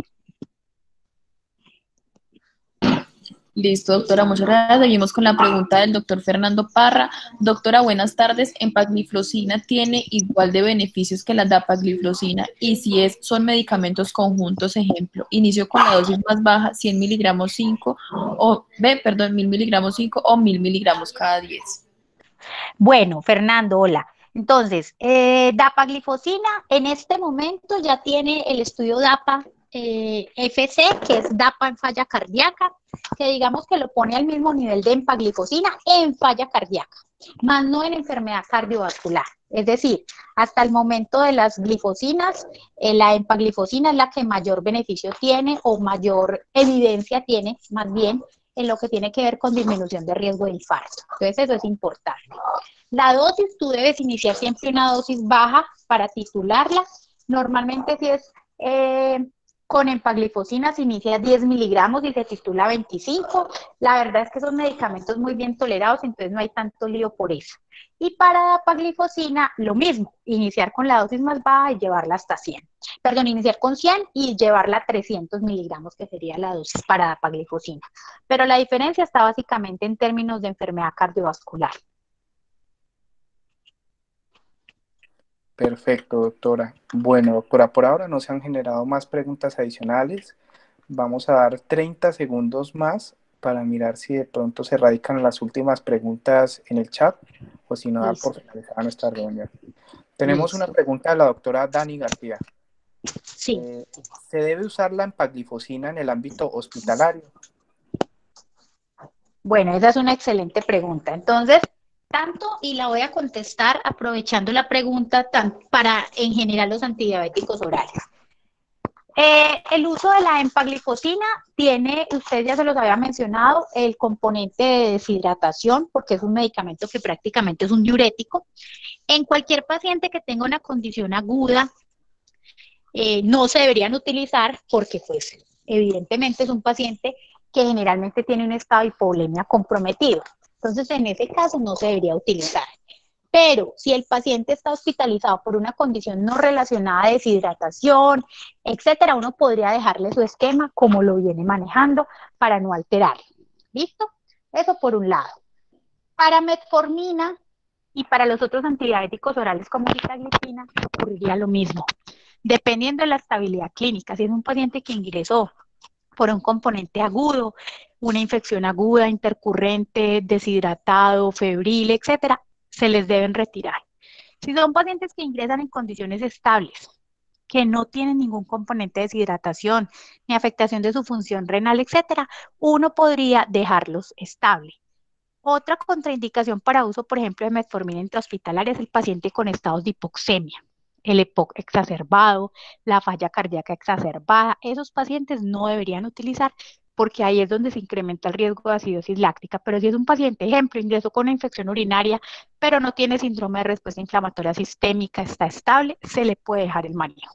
Listo, doctora, muchas gracias. Seguimos con la pregunta del doctor Fernando Parra. Doctora, buenas tardes. ¿Empagliflozina tiene igual de beneficios que la dapagliflozina? Y si es, son medicamentos conjuntos, ejemplo, inicio con la dosis más baja, cien miligramos cinco, o, ve, perdón, mil miligramos cinco o mil miligramos cada diez. Bueno, Fernando, hola. Entonces, eh, dapaglifosina en este momento ya tiene el estudio DAPA eh, F C, que es DAPA en falla cardíaca, que digamos que lo pone al mismo nivel de empaglifosina en falla cardíaca, más no en enfermedad cardiovascular. Es decir, hasta el momento de las glifosinas, eh, la empaglifosina es la que mayor beneficio tiene o mayor evidencia tiene, más bien, en lo que tiene que ver con disminución de riesgo de infarto. Entonces, eso es importante. La dosis, tú debes iniciar siempre una dosis baja para titularla. Normalmente si es eh, con empaglifosina se inicia diez miligramos y se titula veinticinco. La verdad es que son medicamentos muy bien tolerados, entonces no hay tanto lío por eso. Y para dapaglifosina, lo mismo, iniciar con la dosis más baja y llevarla hasta cien. Perdón, iniciar con cien y llevarla a trescientos miligramos, que sería la dosis para dapaglifosina. Pero la diferencia está básicamente en términos de enfermedad cardiovascular. Perfecto, doctora. Bueno, doctora, por ahora no se han generado más preguntas adicionales. Vamos a dar treinta segundos más para mirar si de pronto se radican las últimas preguntas en el chat o si no da por finalizada nuestra reunión. Tenemos Listo. una pregunta de la doctora Dani García. Sí, Eh, ¿Se debe usar la empaglifosina en el ámbito hospitalario? bueno, esa es una excelente pregunta. Entonces, tanto, y la voy a contestar aprovechando la pregunta tan, para en general los antidiabéticos orales. Eh, el uso de la empaglifosina tiene, usted ya se los había mencionado, el componente de deshidratación, porque es un medicamento que prácticamente es un diurético. En cualquier paciente que tenga una condición aguda, eh, no se deberían utilizar porque, pues, evidentemente es un paciente que generalmente tiene un estado de hipovolemia comprometido. Entonces, en ese caso no se debería utilizar. Pero si el paciente está hospitalizado por una condición no relacionada a deshidratación, etcétera, uno podría dejarle su esquema como lo viene manejando para no alterarlo. ¿Listo? Eso por un lado. Para metformina y para los otros antidiabéticos orales como sitagliptina ocurriría lo mismo. Dependiendo de la estabilidad clínica, si es un paciente que ingresó por un componente agudo, una infección aguda, intercurrente, deshidratado, febril, etcétera, se les deben retirar. Si son pacientes que ingresan en condiciones estables, que no tienen ningún componente de deshidratación, ni afectación de su función renal, etcétera, uno podría dejarlos estables. Otra contraindicación para uso, por ejemplo, de metformina intrahospitalaria es el paciente con estados de hipoxemia, el EPOC exacerbado, la falla cardíaca exacerbada. Esos pacientes no deberían utilizar porque ahí es donde se incrementa el riesgo de acidosis láctica. Pero si es un paciente, ejemplo, ingresó con una infección urinaria, pero no tiene síndrome de respuesta inflamatoria sistémica, está estable, se le puede dejar el manejo.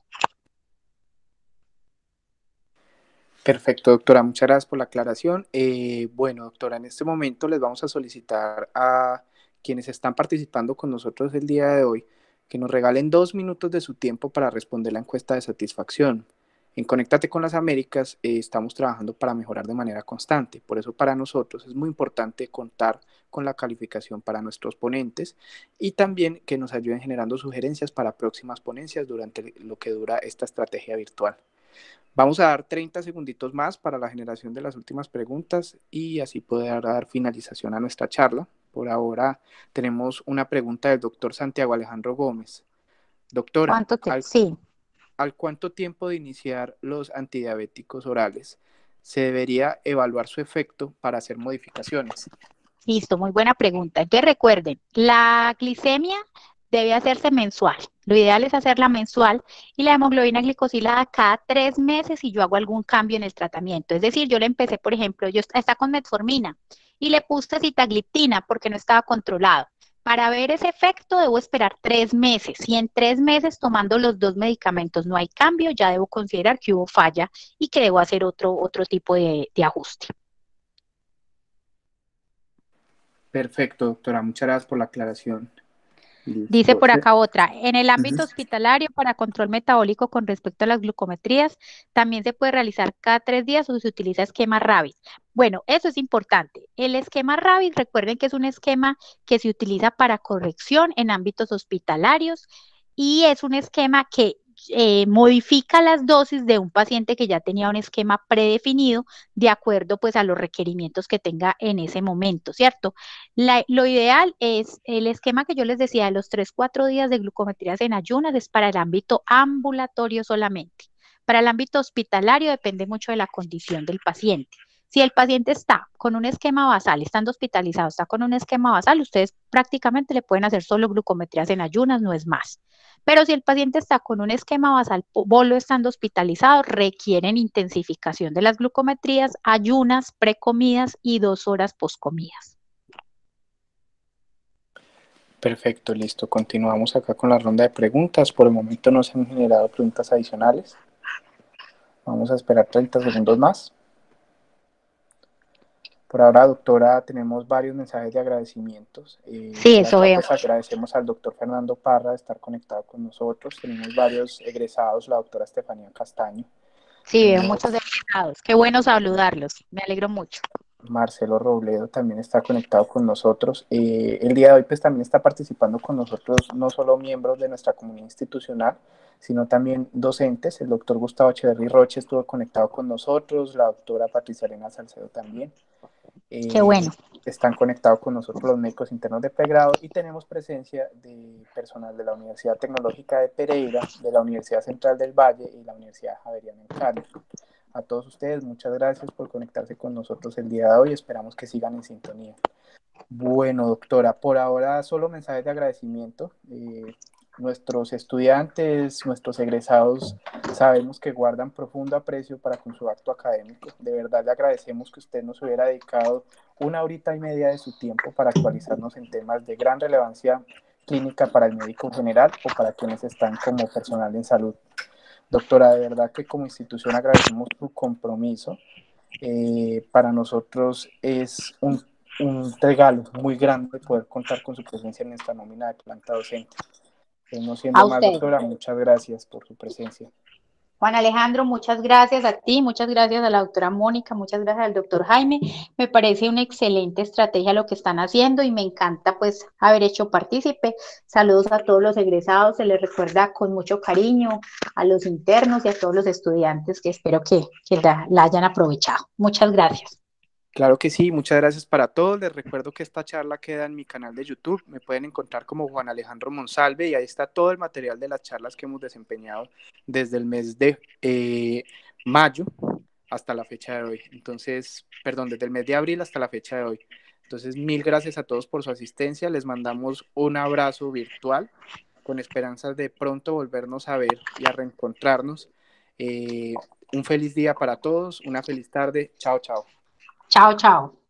Perfecto, doctora, muchas gracias por la aclaración. Eh, bueno, doctora, en este momento les vamos a solicitar a quienes están participando con nosotros el día de hoy que nos regalen dos minutos de su tiempo para responder la encuesta de satisfacción. En Conéctate con las Américas eh, estamos trabajando para mejorar de manera constante. Por eso para nosotros es muy importante contar con la calificación para nuestros ponentes y también que nos ayuden generando sugerencias para próximas ponencias durante lo que dura esta estrategia virtual. Vamos a dar treinta segunditos más para la generación de las últimas preguntas y así poder dar finalización a nuestra charla. Por ahora tenemos una pregunta del doctor Santiago Alejandro Gómez. Doctora, ¿Cuánto te? ¿al, Sí. ¿al cuánto tiempo de iniciar los antidiabéticos orales se debería evaluar su efecto para hacer modificaciones? Listo, muy buena pregunta. Entonces recuerden, la glicemia debe hacerse mensual. Lo ideal es hacerla mensual y la hemoglobina glicosilada cada tres meses si yo hago algún cambio en el tratamiento. Es decir, yo le empecé, por ejemplo, yo está con metformina y le puse sitagliptina porque no estaba controlado. Para ver ese efecto debo esperar tres meses. Si en tres meses tomando los dos medicamentos no hay cambio, ya debo considerar que hubo falla y que debo hacer otro, otro tipo de, de ajuste. Perfecto, doctora, muchas gracias por la aclaración. Dice Listo. por acá otra, en el Ujú. ámbito hospitalario para control metabólico con respecto a las glucometrías, también se puede realizar cada tres días o se utiliza esquema RABIS. Bueno, eso es importante. El esquema RABIS, recuerden que es un esquema que se utiliza para corrección en ámbitos hospitalarios y es un esquema que eh, modifica las dosis de un paciente que ya tenía un esquema predefinido de acuerdo pues a los requerimientos que tenga en ese momento, ¿cierto? La, lo ideal es el esquema que yo les decía de los tres cuatro días de glucometrías en ayunas es para el ámbito ambulatorio solamente. Para el ámbito hospitalario depende mucho de la condición del paciente. Si el paciente está con un esquema basal, estando hospitalizado, está con un esquema basal, ustedes prácticamente le pueden hacer solo glucometrías en ayunas, no es más. Pero si el paciente está con un esquema basal bolo estando hospitalizado, requieren intensificación de las glucometrías, ayunas, precomidas y dos horas poscomidas. Perfecto, listo. Continuamos acá con la ronda de preguntas. Por el momento no se han generado preguntas adicionales. Vamos a esperar treinta segundos más. Por ahora, doctora, tenemos varios mensajes de agradecimientos. Eh, Sí, por eso acá, veo. pues agradecemos al doctor Fernando Parra de estar conectado con nosotros. Tenemos varios egresados, la doctora Estefanía Castaño. Sí, veo Tenemos muchos egresados. Qué bueno saludarlos. Me alegro mucho. Marcelo Robledo también está conectado con nosotros. Eh, el día de hoy pues también está participando con nosotros no solo miembros de nuestra comunidad institucional, sino también docentes. El doctor Gustavo Echeverry Roche estuvo conectado con nosotros, la doctora Patricia Elena Salcedo también. Qué Eh, bueno. Están conectados con nosotros los médicos internos de pregrado y tenemos presencia de personal de la Universidad Tecnológica de Pereira, de la Universidad Central del Valle y la Universidad Javeriana en Cali. A todos ustedes, muchas gracias por conectarse con nosotros el día de hoy. Esperamos que sigan en sintonía. Bueno, doctora, por ahora solo mensajes de agradecimiento. Eh, nuestros estudiantes, nuestros egresados, sabemos que guardan profundo aprecio para con su acto académico. De verdad le agradecemos que usted nos hubiera dedicado una horita y media de su tiempo para actualizarnos en temas de gran relevancia clínica para el médico general o para quienes están como personal en salud. Doctora, de verdad que como institución agradecemos su compromiso. Eh, para nosotros es un, un regalo muy grande poder contar con su presencia en esta nómina de planta docente. Eh, no siendo A más, usted. doctora, muchas gracias por su presencia. Juan Alejandro, muchas gracias a ti, muchas gracias a la doctora Mónica, muchas gracias al doctor Jaime. Me parece una excelente estrategia lo que están haciendo y me encanta pues haber hecho partícipe. Saludos a todos los egresados, se les recuerda con mucho cariño a los internos y a todos los estudiantes que espero que, que la, la hayan aprovechado. Muchas gracias. Claro que sí, muchas gracias para todos. Les recuerdo que esta charla queda en mi canal de YouTube. Me pueden encontrar como Juan Alejandro Monsalve y ahí está todo el material de las charlas que hemos desempeñado desde el mes de eh, mayo hasta la fecha de hoy. Entonces, perdón, desde el mes de abril hasta la fecha de hoy. Entonces, mil gracias a todos por su asistencia. Les mandamos un abrazo virtual con esperanzas de pronto volvernos a ver y a reencontrarnos. Eh, un feliz día para todos, una feliz tarde. Chao, chao. Chao, chao.